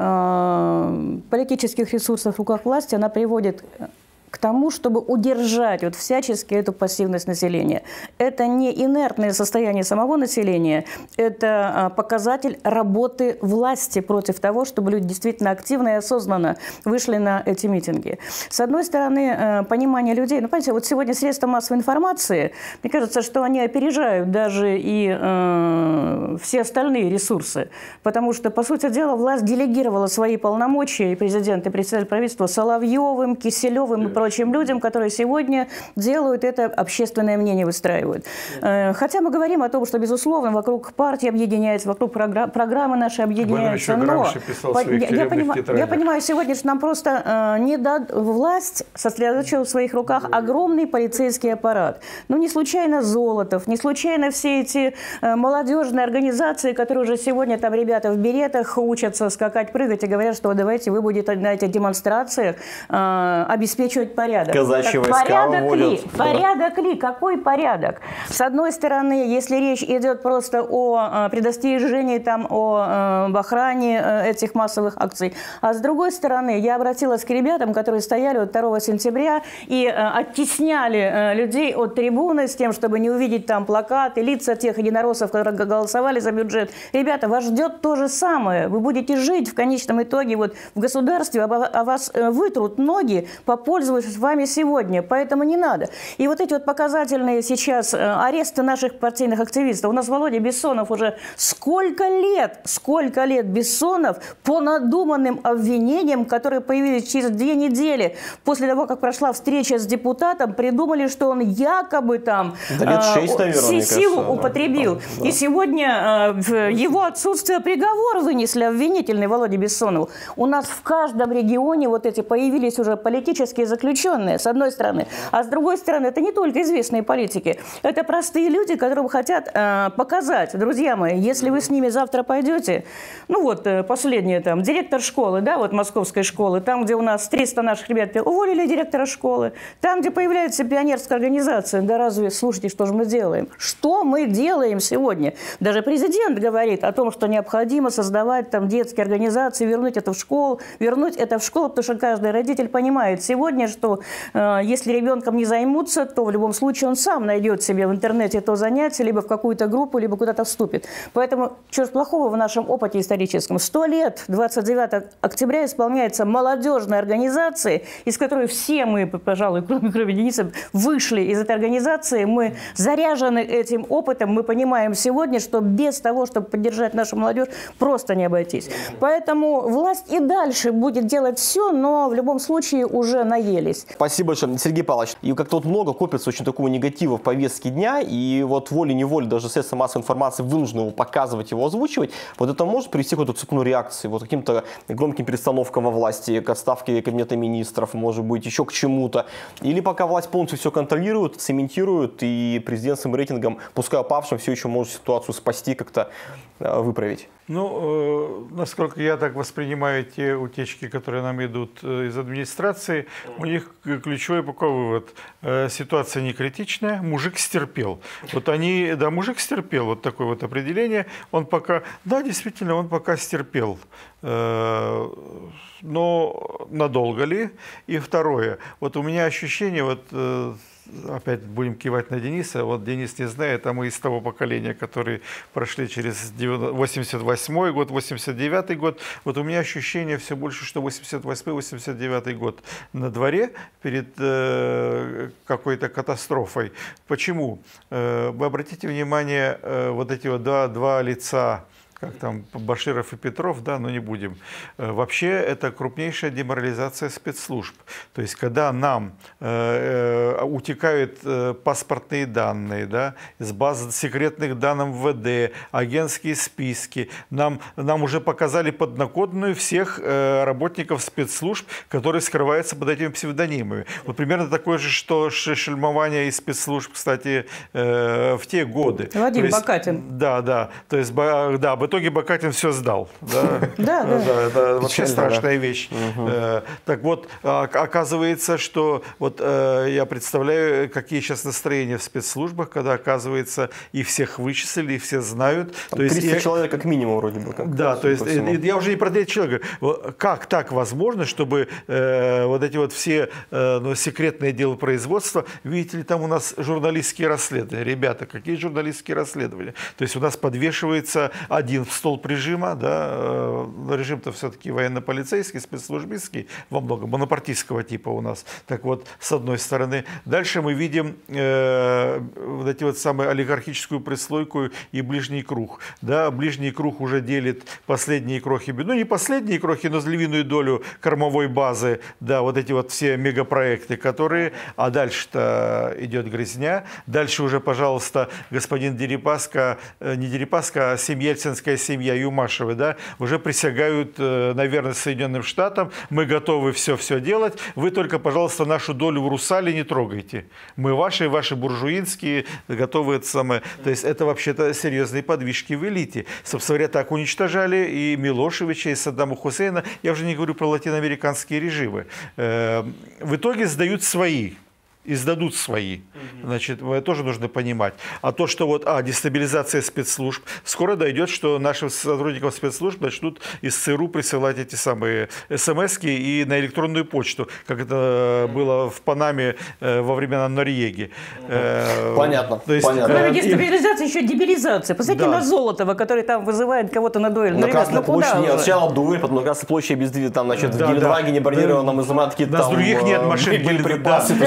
S2: политических ресурсов в руках власти, она приводит к тому, чтобы удержать вот всячески эту пассивность населения. Это не инертное состояние самого населения, это показатель работы власти против того, чтобы люди действительно активно и осознанно вышли на эти митинги. С одной стороны, понимание людей, ну, понимаете, вот сегодня средства массовой информации, мне кажется, что они опережают даже и все остальные ресурсы, потому что, по сути дела, власть делегировала свои полномочия, и президент, и председатель правительства Соловьевым, Киселевым и прочим людям, которые сегодня делают это, общественное мнение выстраивают. Хотя мы говорим о том, что, безусловно, вокруг партии объединяется, вокруг программы наши объединяются, но я понимаю сегодня, что нам просто не дадут власть сосредоточила в своих руках огромный полицейский аппарат. Ну, не случайно Золотов, не случайно все эти молодежные организации, которые уже сегодня там ребята в беретах учатся скакать, прыгать и говорят, что давайте вы будете на этих демонстрациях обеспечивать порядок.
S1: Казачьи войска вводят.
S2: Порядок ли? Какой порядок? С одной стороны, если речь идет просто о предостережении, там, об охране этих массовых акций, а с другой стороны, я обратилась к ребятам, которые стояли 2 сентября и оттесняли людей от трибуны с тем, чтобы не увидеть там плакаты, лица тех единороссов, которые голосовали за бюджет. Ребята, вас ждет то же самое. Вы будете жить в конечном итоге вот в государстве, а вас вытрут ноги, попользовавшись вами сегодня, поэтому не надо. И вот эти вот показательные сейчас аресты наших партийных активистов. У нас Володя Бессонов уже сколько лет Бессонов по надуманным обвинениям, которые появились через 2 недели после того, как прошла встреча с депутатом, придумали, что он якобы там
S1: лет 6, наверное,
S2: силу употребил. Да. И сегодня в его отсутствие приговор вынесли обвинительный Володе Бессонову. У нас в каждом регионе вот эти появились уже политические заключенные, с одной стороны. А с другой стороны, это не только известные политики. Это простые люди, которые хотят показать, друзья мои, если вы с ними завтра пойдете, ну вот последнее там, директор школы, да, вот московской школы, там, где у нас 300 наших ребят уволили директора школы, там, где появляется пионерская организация, да разве, слушайте, что же мы делаем? Что мы делаем сегодня? Даже президент говорит о том, что необходимо создавать там детские организации, вернуть это в школу, потому что каждый родитель понимает сегодня, что если ребенком не займутся, то в любом случае он сам найдет себе в интернете то занятие, либо в какую-то группу, либо куда-то вступит. Поэтому, чего ж плохого в нашем опыте историческом? 100 лет, 29 октября исполняется молодежной организации, из которой все мы, пожалуй, кроме Дениса, вышли из этой организации, мы заряжены этим опытом, мы понимаем сегодня, что без того, чтобы поддержать нашу молодежь, просто не обойтись. Поэтому власть и дальше будет делать все, но в любом случае уже наелись.
S1: Спасибо большое, Сергей Павлович. И как-то вот много копится очень такого негатива в повестке дня, и вот волей-неволей даже средства массовой информации вынуждены его показывать, его озвучивать. Вот это может привести к какой-то цепной реакции, вот каким-то громким перестановкам во власти, к отставке кабинета министров, может быть, еще к чему-то. Или пока власть полностью все контролирует, цементирует, и президент своим рейтингом, пускай упавшим, все еще может ситуацию спасти, как-то выправить.
S3: Ну, насколько я так воспринимаю те утечки, которые нам идут из администрации, у них ключевой пока вывод. Ситуация не критичная, мужик стерпел. Вот они, да, мужик стерпел, вот такое вот определение. Он пока, да, действительно, он пока стерпел. Но надолго ли? И второе, вот у меня ощущение, вот опять будем кивать на Дениса, вот Денис не знает, а мы из того поколения, которые прошли через 88-й год, 89-й год, вот у меня ощущение все больше, что 88-89 год на дворе перед какой-то катастрофой. Почему? Вы обратите внимание, вот эти вот два лица, как там Баширов и Петров, да, но не будем. Вообще это крупнейшая деморализация спецслужб. То есть когда нам утекают паспортные данные, да, из баз секретных данных МВД, агентские списки, нам уже показали поднакодную всех работников спецслужб, которые скрываются под этими псевдонимами. Вот примерно такое же, что шельмование из спецслужб, кстати, в те годы.
S2: Вадим Бакатин.
S3: Да. То есть, да, в итоге Бакатин все сдал. Да, это вообще страшная вещь. Так вот, оказывается, что вот я представляю, какие сейчас настроения в спецслужбах, когда, оказывается, и всех вычислили, и все знают.
S1: 300 человек как минимум вроде бы.
S3: Да, то есть я уже не про 300 человек. Как так возможно, чтобы вот эти вот все секретные дела производства, видите ли, там у нас журналистские расследования. Ребята, какие журналистские расследования? То есть у нас подвешивается один в столб режима, да, режим-то все-таки военно-полицейский, спецслужбистский, во многом бонапартийского типа у нас. Так вот, с одной стороны. Дальше мы видим вот эти вот самые олигархическую прослойку и ближний круг. Да, ближний круг уже делит последние крохи, ну не последние крохи, но львиную долю кормовой базы, да, вот эти вот все мегапроекты, которые, а дальше-то идет грязня. Дальше уже, пожалуйста, господин Дерипаска, не Дерипаска, а ельцинская семья Юмашевой, да, уже присягают на верность Соединенным Штатам, мы готовы все делать, вы только, пожалуйста, нашу долю в Русале не трогайте. Мы ваши буржуинские, готовы это самое. То есть это вообще-то серьезные подвижки в элите. Собственно говоря, так уничтожали и Милошевича, и Саддама Хусейна, я уже не говорю про латиноамериканские режимы. В итоге сдают свои. И сдадут свои. Значит, это тоже нужно понимать. А то, что вот, дестабилизация спецслужб, скоро дойдет, что нашим сотрудникам спецслужб начнут из ЦРУ присылать эти самые смски и на электронную почту, как это было в Панаме во времена Нориеги.
S1: Понятно.
S3: То есть,
S2: кроме дестабилизации, еще дебилизация. Посмотрите на Золотова, который там вызывает кого-то на дуэль.
S1: На Красной площади сначала дуэль, потом на Красной площади без там, значит, в Гелендвагене бронированном изымают какие-то там
S3: других нет машин,
S1: боеприпасы.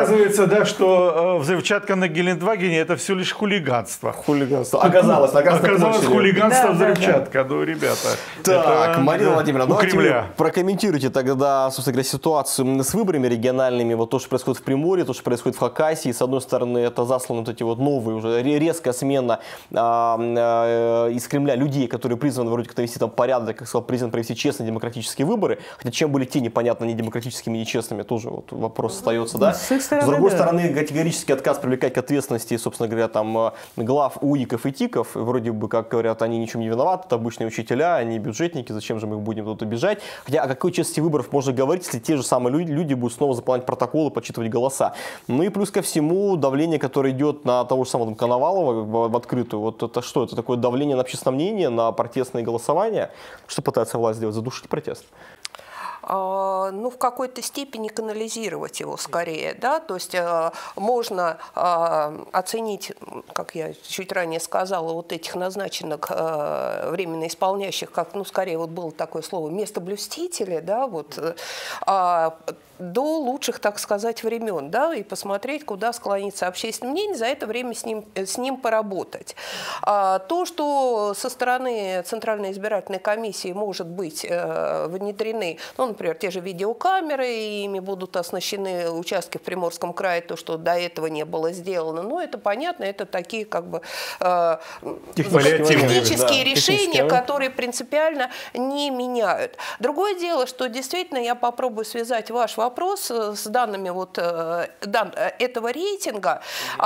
S3: оказывается, да, что взрывчатка на Гелендвагене это все лишь хулиганство.
S1: Хулиганство. Оказалось
S3: хулиганство, взрывчатка. Ну, ребята.
S1: Так, Марина Владимировна, давайте вы
S3: Кремля.
S1: прокомментируйте тогда, собственно говоря, ситуацию с выборами региональными, вот то, что происходит в Приморье, то, что происходит в Хакасии. С одной стороны, это засланы вот эти вот новые, уже резкая смена из Кремля людей, которые призваны вроде как навести там порядок, как сказал президент, провести честные демократические выборы. Хотя чем были те, непонятно, не демократическими, нечестными, тоже вот вопрос остается, да? С другой стороны, категорический отказ привлекать к ответственности, собственно говоря, там глав УИКов и ТИКов, вроде бы, как говорят, они ничем не виноваты, это обычные учителя, они бюджетники, зачем же мы их будем тут обижать? Хотя о какой честности выборов можно говорить, если те же самые люди будут снова заполнять протоколы, подсчитывать голоса? Ну и плюс ко всему давление, которое идет на того же самого Коновалова в открытую, вот это что? Это такое давление на общественное мнение, на протестные голосования? Что пытается власть сделать? Задушить протест?
S4: Ну, в какой-то степени канализировать его скорее, да, то есть можно оценить, как я чуть ранее сказала, вот этих назначенных временно исполняющих, как, ну, скорее вот было такое слово, местоблюстители, да, вот, до лучших, так сказать, времен, да, и посмотреть, куда склонится общественное мнение, за это время с ним поработать. То, что со стороны Центральной избирательной комиссии может быть внедрены, ну, например, те же видеокамеры, и ими будут оснащены участки в Приморском крае, то, что до этого не было сделано, ну, это понятно, это такие, как бы, технические решения, которые принципиально не меняют. Другое дело, что действительно я попробую связать ваш вопрос с данными вот, этого рейтинга.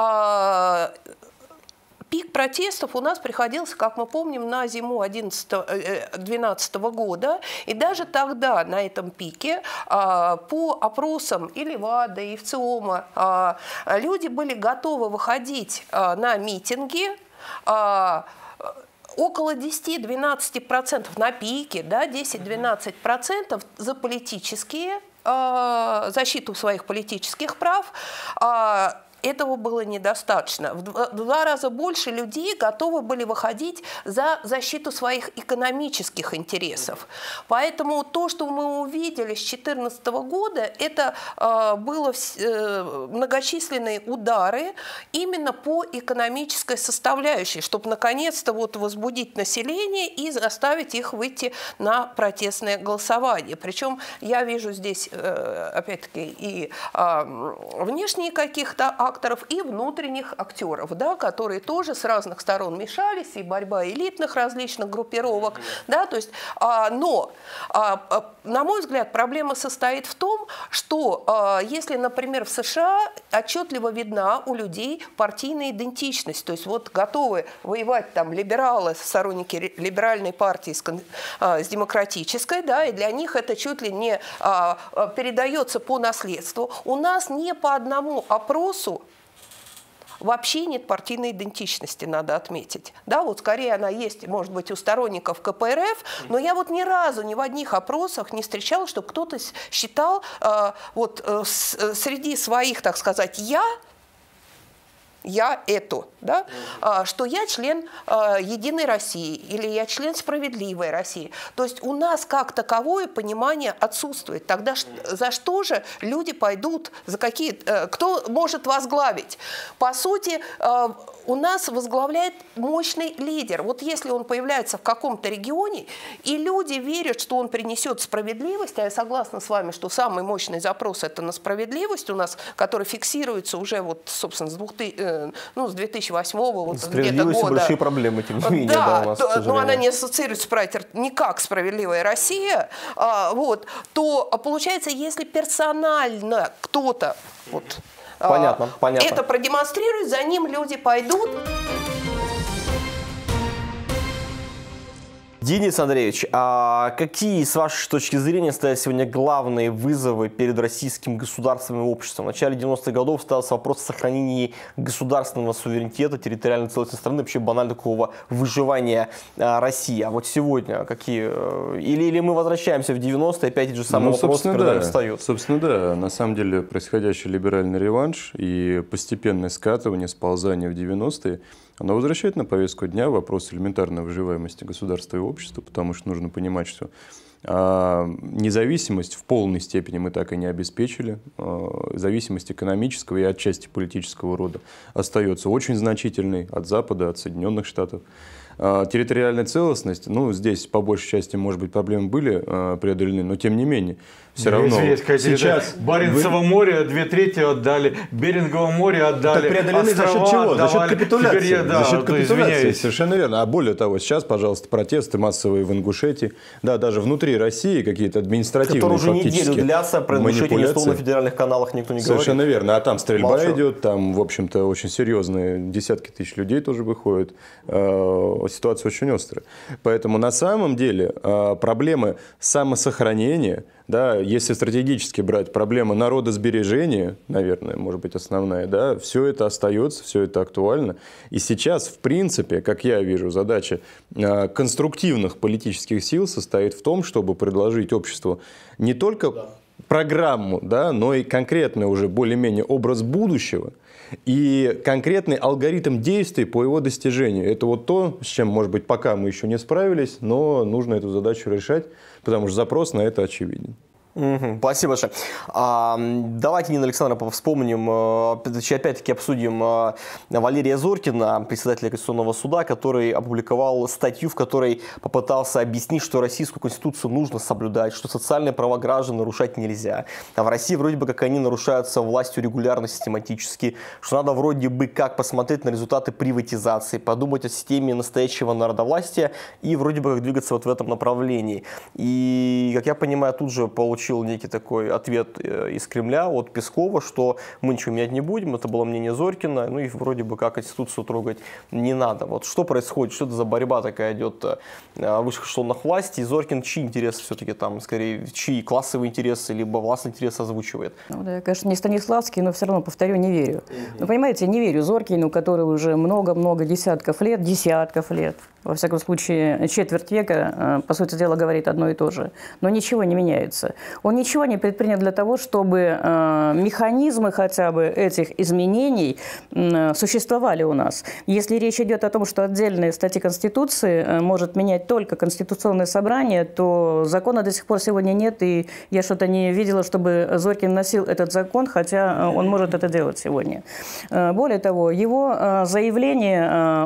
S4: Пик протестов у нас приходился, как мы помним, на зиму 2011-2012 года. И даже тогда, на этом пике, по опросам и Левада, и ВЦИОМа, люди были готовы выходить на митинги, около 10-12% на пике, да, 10-12% за политические, защиту своих политических прав. Этого было недостаточно. В 2 раза больше людей готовы были выходить за защиту своих экономических интересов. Поэтому то, что мы увидели с 2014 года, это было многочисленные удары именно по экономической составляющей, чтобы наконец-то вот возбудить население и заставить их выйти на протестное голосование. Причем я вижу здесь, опять-таки, и внешние каких-то акторов и внутренних актеров, да, которые тоже с разных сторон мешались, и борьба элитных различных группировок. Да, то есть, но, на мой взгляд, проблема состоит в том, что если, например, в США отчетливо видна у людей партийная идентичность, то есть вот готовы воевать там либералы, сторонники либеральной партии с демократической, да, и для них это чуть ли не передается по наследству. У нас ни по одному опросу вообще нет партийной идентичности, надо отметить. Да, вот скорее она есть, может быть, у сторонников КПРФ, но я вот ни разу ни в одних опросах не встречала, чтобы кто-то считал среди своих, так сказать, я это, да, что я член Единой России или я член Справедливой России. То есть у нас как таковое понимание отсутствует. Тогда за что же люди пойдут, за какие, кто может возглавить? По сути, у нас возглавляет мощный лидер. Вот если он появляется в каком-то регионе, и люди верят, что он принесет справедливость, а я согласна с вами, что самый мощный запрос это на справедливость у нас, который фиксируется уже, вот, собственно, с 2008 вот, где-то года.
S1: Большие проблемы, тем не менее.
S4: Да,
S1: у нас,
S4: но она не ассоциируется никак «Справедливая Россия», вот, то получается, если персонально кто-то
S1: понятно.
S4: это продемонстрирует, за ним люди пойдут.
S1: Денис Андреевич, а какие, с вашей точки зрения, стоят сегодня главные вызовы перед российским государственным обществом? В начале 90-х годов ставился вопрос о сохранении государственного суверенитета, территориальной целостности страны, вообще банально такого выживания России. А вот сегодня какие? Или мы возвращаемся в 90-е, опять эти же самые вопросы перед нами встают?
S5: Собственно, да. На самом деле, происходящий либеральный реванш и постепенное скатывание, сползание в 90-е Оно возвращает на повестку дня вопрос элементарной выживаемости государства и общества, потому что нужно понимать, что независимость в полной степени мы так и не обеспечили. Зависимость экономического и отчасти политического рода остается очень значительной от Запада, от Соединенных Штатов. Территориальная целостность, ну, здесь по большей части, может быть, проблемы были преодолены, но тем не менее, все равно
S3: сейчас Баренцево море 2/3 отдали, Берингово море отдали.
S5: Так преодолены за счет чего? За счет капитуляции.
S3: Теперь
S5: за счет капитуляции, совершенно верно. А более того, сейчас, пожалуйста, протесты массовые в Ингушетии, да, даже внутри России какие-то административные
S1: которые уже неделю длятся, про Ингушетию ни слова на федеральных каналах никто не говорит.
S5: Совершенно верно. А там стрельба идет, там, в общем-то, очень серьезные, десятки тысяч людей тоже выходят. Ситуация очень острая. Поэтому на самом деле проблемы самосохранения, да, если стратегически брать, проблема народосбережения, наверное, может быть основная, да, все это остается, все это актуально. И сейчас, в принципе, как я вижу, задача конструктивных политических сил состоит в том, чтобы предложить обществу не только программу, да, но и конкретный уже более-менее образ будущего и конкретный алгоритм действий по его достижению. Это вот то, с чем, может быть, пока мы еще не справились, но нужно эту задачу решать, потому что запрос на это очевиден.
S1: Спасибо большое. Давайте, Нина Александровна, вспомним, опять-таки обсудим Валерия Зоркина, председателя Конституционного суда, который опубликовал статью, в которой попытался объяснить, что российскую конституцию нужно соблюдать, что социальные права граждан нарушать нельзя. А в России вроде бы как они нарушаются властью регулярно, систематически, что надо вроде бы как посмотреть на результаты приватизации, подумать о системе настоящего народовластия и вроде бы как двигаться вот в этом направлении. И, как я понимаю, тут же получил некий такой ответ из Кремля от Пескова, что мы ничего менять не будем, это было мнение Зорькина, ну и вроде бы как Конституцию трогать не надо. Вот что происходит, что это за борьба такая идет в высших эшелонах власти, и Зорькин чьи интересы все-таки там, скорее, чьи классовые интересы, либо властные интересы озвучивает?
S2: Ну, да, я, конечно, не Станиславский, но все равно, повторю, не верю. Ну, понимаете, не верю Зоркину, который уже много-много десятков лет, во всяком случае, четверть века, по сути дела, говорит одно и то же. Но ничего не меняется. Он ничего не предпринял для того, чтобы механизмы хотя бы этих изменений существовали у нас. Если речь идет о том, что отдельные статьи Конституции может менять только Конституционное собрание, то закона до сих пор сегодня нет, и я что-то не видела, чтобы Зорькин носил этот закон, хотя он может это делать сегодня. Более того, его заявление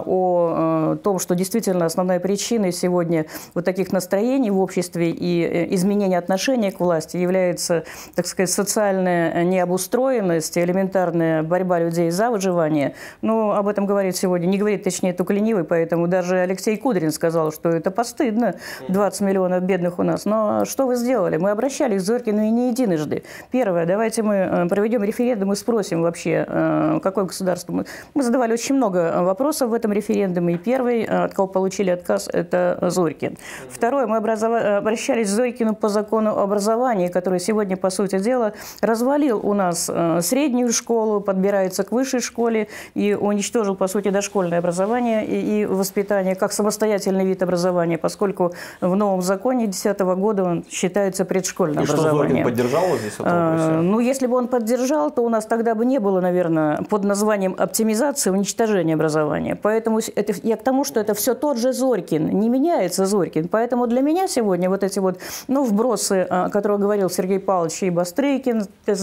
S2: о том, что действительно основной причиной сегодня вот таких настроений в обществе и изменения отношения к власти является, так сказать, социальная необустроенность, элементарная борьба людей за выживание. Но об этом говорит сегодня, не говорит, точнее, только ленивый, поэтому даже Алексей Кудрин сказал, что это постыдно, 20 миллионов бедных у нас. Но что вы сделали? Мы обращались к Зорькину и не единожды. Первое, давайте мы проведем референдум и спросим вообще, какое государство. Мы задавали очень много вопросов в этом референдуме, и первый, от кого получили отказ, это Зорькин. Второе, мы обращались к Зорькину по закону образования, который сегодня, по сути дела, развалил у нас среднюю школу, подбирается к высшей школе и уничтожил, по сути, дошкольное образование и воспитание как самостоятельный вид образования, поскольку в новом законе 2010 года он считается предшкольным образованием.
S1: И что, Зоркин поддержал его здесь в этом вопросе?
S2: Ну, если бы он поддержал, то у нас тогда бы не было, наверное, под названием оптимизации уничтожения образования. Поэтому это, я к тому, что это все тот же Зорькин, не меняется Зорькин. Поэтому для меня сегодня вот эти вот, вбросы, о которых говорил Сергей Павлович, и Бастрыкин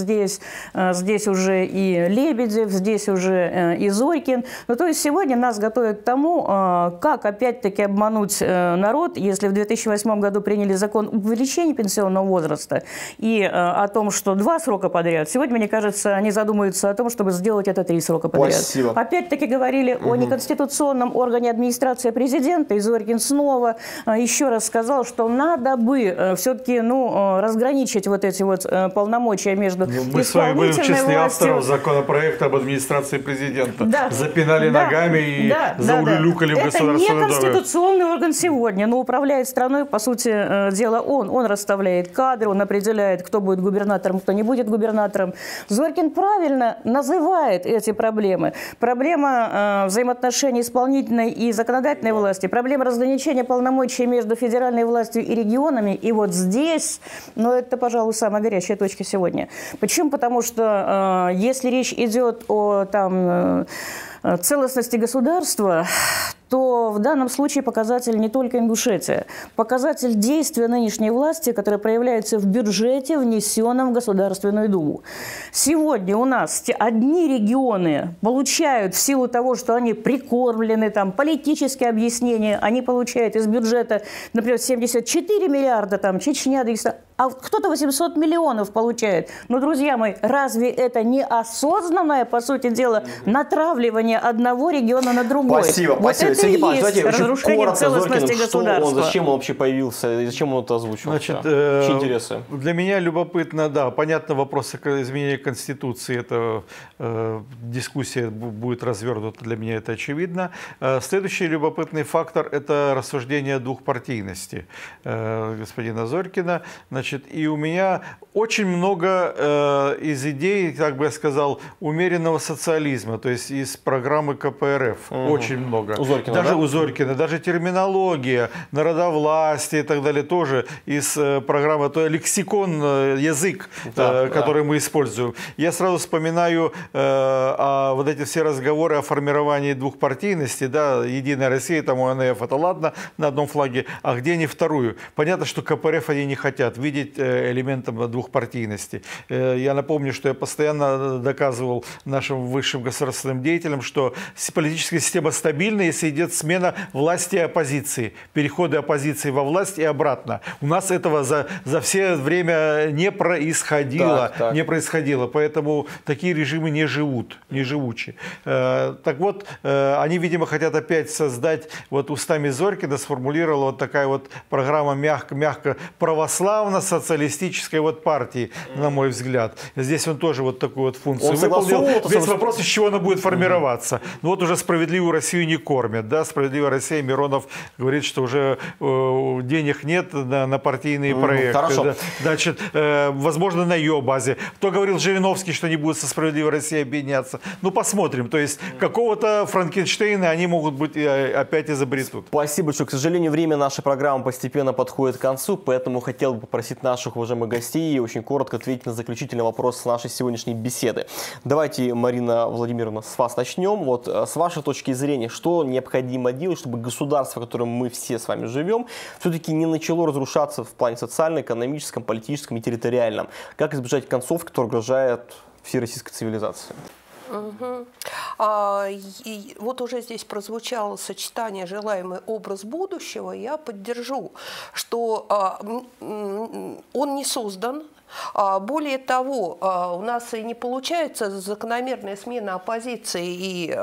S2: здесь уже и Лебедев, здесь уже и Зорькин. Ну, то есть сегодня нас готовят к тому, как опять-таки обмануть народ, если в 2008 году приняли закон об увеличении пенсионного возраста и о том, что 2 срока подряд. Сегодня, мне кажется, они задумаются о том, чтобы сделать это 3 срока подряд.
S1: Спасибо.
S2: Опять-таки говорили о неконституционном органе администрации президента, и Зорькин снова еще раз сказал, что надо бы все-таки разграничить вот эти вот полномочия между
S3: Мы с вами были в числе
S2: властью.
S3: авторов законопроекта об администрации президента.
S2: Да.
S3: Запинали ногами и заулюлюкали в Государственную Думу.
S2: Это не конституционный орган сегодня, но управляет страной, по сути дела, он расставляет кадры, он определяет, кто будет губернатором, кто не будет губернатором. Зорькин правильно называет эти проблемы. Проблема взаимоотношений исполнительной и законодательной власти, проблема разграничения полномочий между федеральной властью и регионами. И вот здесь, это, пожалуй, самая горячая точка сегодня. Почему? Потому что если речь идет о целостности государства, то в данном случае показатель не только Ингушетия. Показатель действия нынешней власти, которая проявляется в бюджете, внесенном в Государственную Думу. Сегодня у нас одни регионы получают в силу того, что они прикормлены, там, политические объяснения, они получают из бюджета, например, 74 миллиарда, там, Чечня, Дагестан, а кто-то 800 миллионов получает. Но, друзья мои, разве это не осознанное, по сути дела, натравливание одного региона на другой?
S1: Спасибо,
S2: вот
S1: спасибо.
S2: Это
S1: Сергей
S2: и
S1: Павлович,
S2: есть
S1: давайте
S2: разрушение целостности государства.
S1: Зачем он вообще появился, и зачем он это озвучил?
S3: Значит,
S1: интересы.
S3: Для меня любопытно, да, понятно, вопрос изменения Конституции, это дискуссия будет развернута, для меня это очевидно. Следующий любопытный фактор – это рассуждение о двухпартийности господина Зорькина. Значит, и у меня очень много из идей, как бы я сказал, умеренного социализма, то есть из программы КПРФ, очень много.
S1: У Зорькина,
S3: даже
S1: да?
S3: у Зорькина, даже терминология, народовластие и так далее тоже из программы, то лексикон, язык, который мы используем. Я сразу вспоминаю вот эти все разговоры о формировании двухпартийности, да, Единая Россия, там ОНФ, это ладно, на одном флаге, а где они вторую? Понятно, что КПРФ они не хотят видеть элементом двухпартийности. Я напомню, что я постоянно доказывал нашим высшим государственным деятелям, что политическая система стабильна, если идет смена власти и оппозиции, переходы оппозиции во власть и обратно. У нас этого за все время не происходило, не происходило, поэтому такие режимы не живут, не живучи. Так вот, они, видимо, хотят опять создать, вот устами Зорькина сформулировала вот такая вот программа мягко православно-социалистической вот партии, на мой взгляд. Здесь он тоже вот такую вот функцию выполнил. Весь вопрос, из чего она будет формироваться. Ну вот уже «Справедливую Россию» не кормят, да, «Справедливая Россия», Миронов говорит, что уже денег нет на партийные проекты.
S1: Хорошо.
S3: Да. Значит, возможно, на ее базе. Кто говорил Жириновский, что не будет со «Справедливой Россией» объединяться? Ну, посмотрим. То есть, какого-то Франкенштейна они могут быть опять изобретут.
S1: Спасибо большое. К сожалению, время нашей программы постепенно подходит к концу, поэтому хотел бы попросить наших уважаемых гостей очень коротко ответить на заключительный вопрос нашей сегодняшней беседы. Давайте, Марина Владимировна, с вас начнем. Вот с вашей точки зрения, что необходимо делать, чтобы государство, в котором мы все с вами живем, все-таки не начало разрушаться в плане социально-экономическом, политическом и территориальном? Как избежать концовки, которая угрожает всей российской цивилизации?
S4: И вот уже здесь прозвучало сочетание «желаемый образ будущего». Я поддержу, что он не создан. Более того, у нас и не получается закономерная смена оппозиции и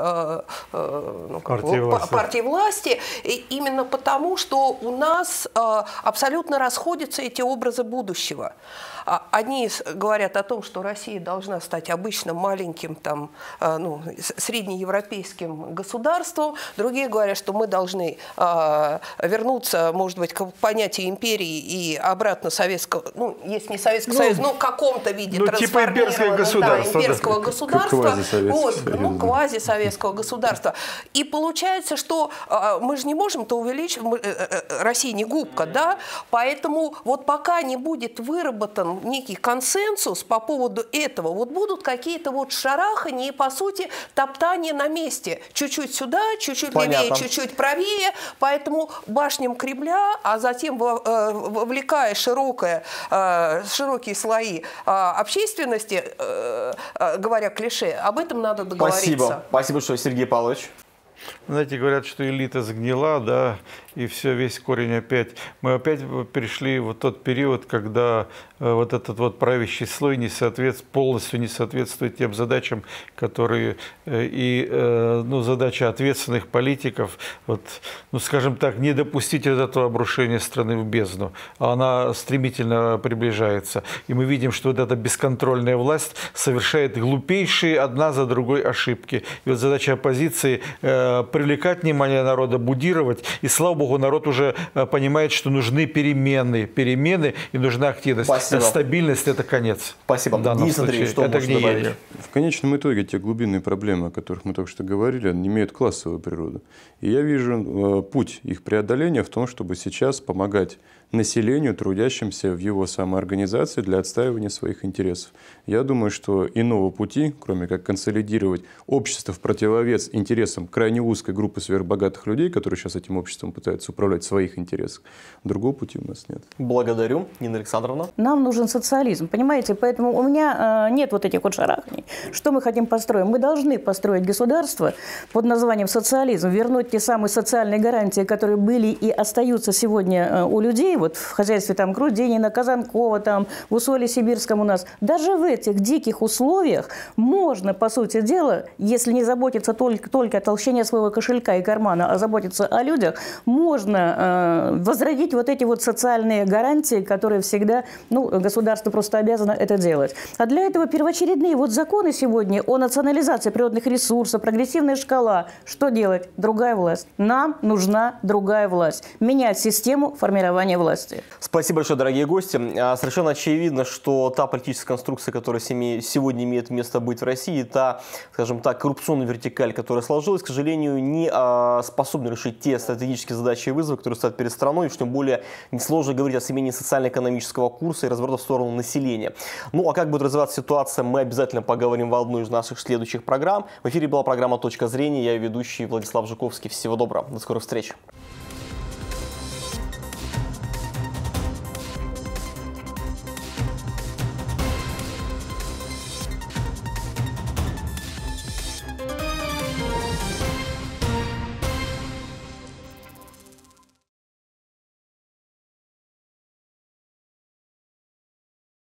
S4: партии власти именно потому, что у нас абсолютно расходятся эти образы будущего. Одни говорят о том, что Россия должна стать обычным маленьким там, среднеевропейским государством, другие говорят, что мы должны вернуться, может быть, к понятию империи и обратно советского, если не Советского Союза, но в каком-то виде
S3: типа имперского государства.
S4: Имперского государства,
S5: Квазисоветского
S4: государства. И получается, что мы же не можем то увеличить, Россия не губка, да, поэтому вот пока не будет выработан некий консенсус по поводу этого, вот будут какие-то вот шарахания и, по сути, топтания на месте. Чуть-чуть сюда, чуть-чуть левее, чуть-чуть правее. Поэтому башням Кремля, а затем вовлекая широкие слои общественности, говоря клише, об этом надо договориться.
S1: Спасибо. Спасибо большое, Сергей Павлович.
S3: Знаете, говорят, что элита сгнила, да, и все, весь корень опять. Мы опять перешли в тот период, когда вот этот вот правящий слой полностью не соответствует тем задачам, которые задача ответственных политиков, вот, скажем так, не допустить этого обрушения страны в бездну. Она стремительно приближается. И мы видим, что вот эта бесконтрольная власть совершает глупейшие одна за другой ошибки. И вот задача оппозиции привлекать внимание народа, будировать. И слава богу, народ уже понимает, что нужны перемены и нужна активность.
S1: Спасибо.
S3: Стабильность – это конец.
S1: Спасибо. Денис Андреевич, что можете добавить?
S5: В конечном итоге те глубинные проблемы, о которых мы только что говорили, имеют классовую природу. И я вижу путь их преодоления в том, чтобы сейчас помогать населению, трудящимся в его самоорганизации для отстаивания своих интересов. Я думаю, что иного пути, кроме как консолидировать общество в противовес интересам крайне узкой группы сверхбогатых людей, которые сейчас этим обществом пытаются управлять в своих интересах, другого пути у нас нет.
S1: Благодарю. Нина Александровна.
S2: Нам нужен социализм, понимаете? Поэтому у меня нет вот этих вот шараханий. Что мы хотим построить? Мы должны построить государство под названием социализм, вернуть те самые социальные гарантии, которые были и остаются сегодня у людей, вот в хозяйстве там Грудинина, Казанкова, там в Усолье-Сибирском у нас. Даже в этих диких условиях можно, по сути дела, если не заботиться только о толщине своего кошелька и кармана, а заботиться о людях, можно возродить вот эти вот социальные гарантии, которые всегда, государство просто обязано это делать. А для этого первоочередные вот законы сегодня о национализации природных ресурсов, прогрессивная шкала. Что делать? Другая власть. Нам нужна другая власть. Менять систему формирования власти.
S1: Спасибо большое, дорогие гости. Совершенно очевидно, что та политическая конструкция, которая сегодня имеет место быть в России, та, скажем так, коррупционная вертикаль, которая сложилась, к сожалению, не способна решить те стратегические задачи и вызовы, которые стоят перед страной, и что тем более несложно говорить о смене социально-экономического курса и разворота в сторону населения. Ну, а как будет развиваться ситуация, мы обязательно поговорим в одной из наших следующих программ. В эфире была программа «Точка зрения». Я ведущий Владислав Жуковский. Всего доброго. До скорых встреч.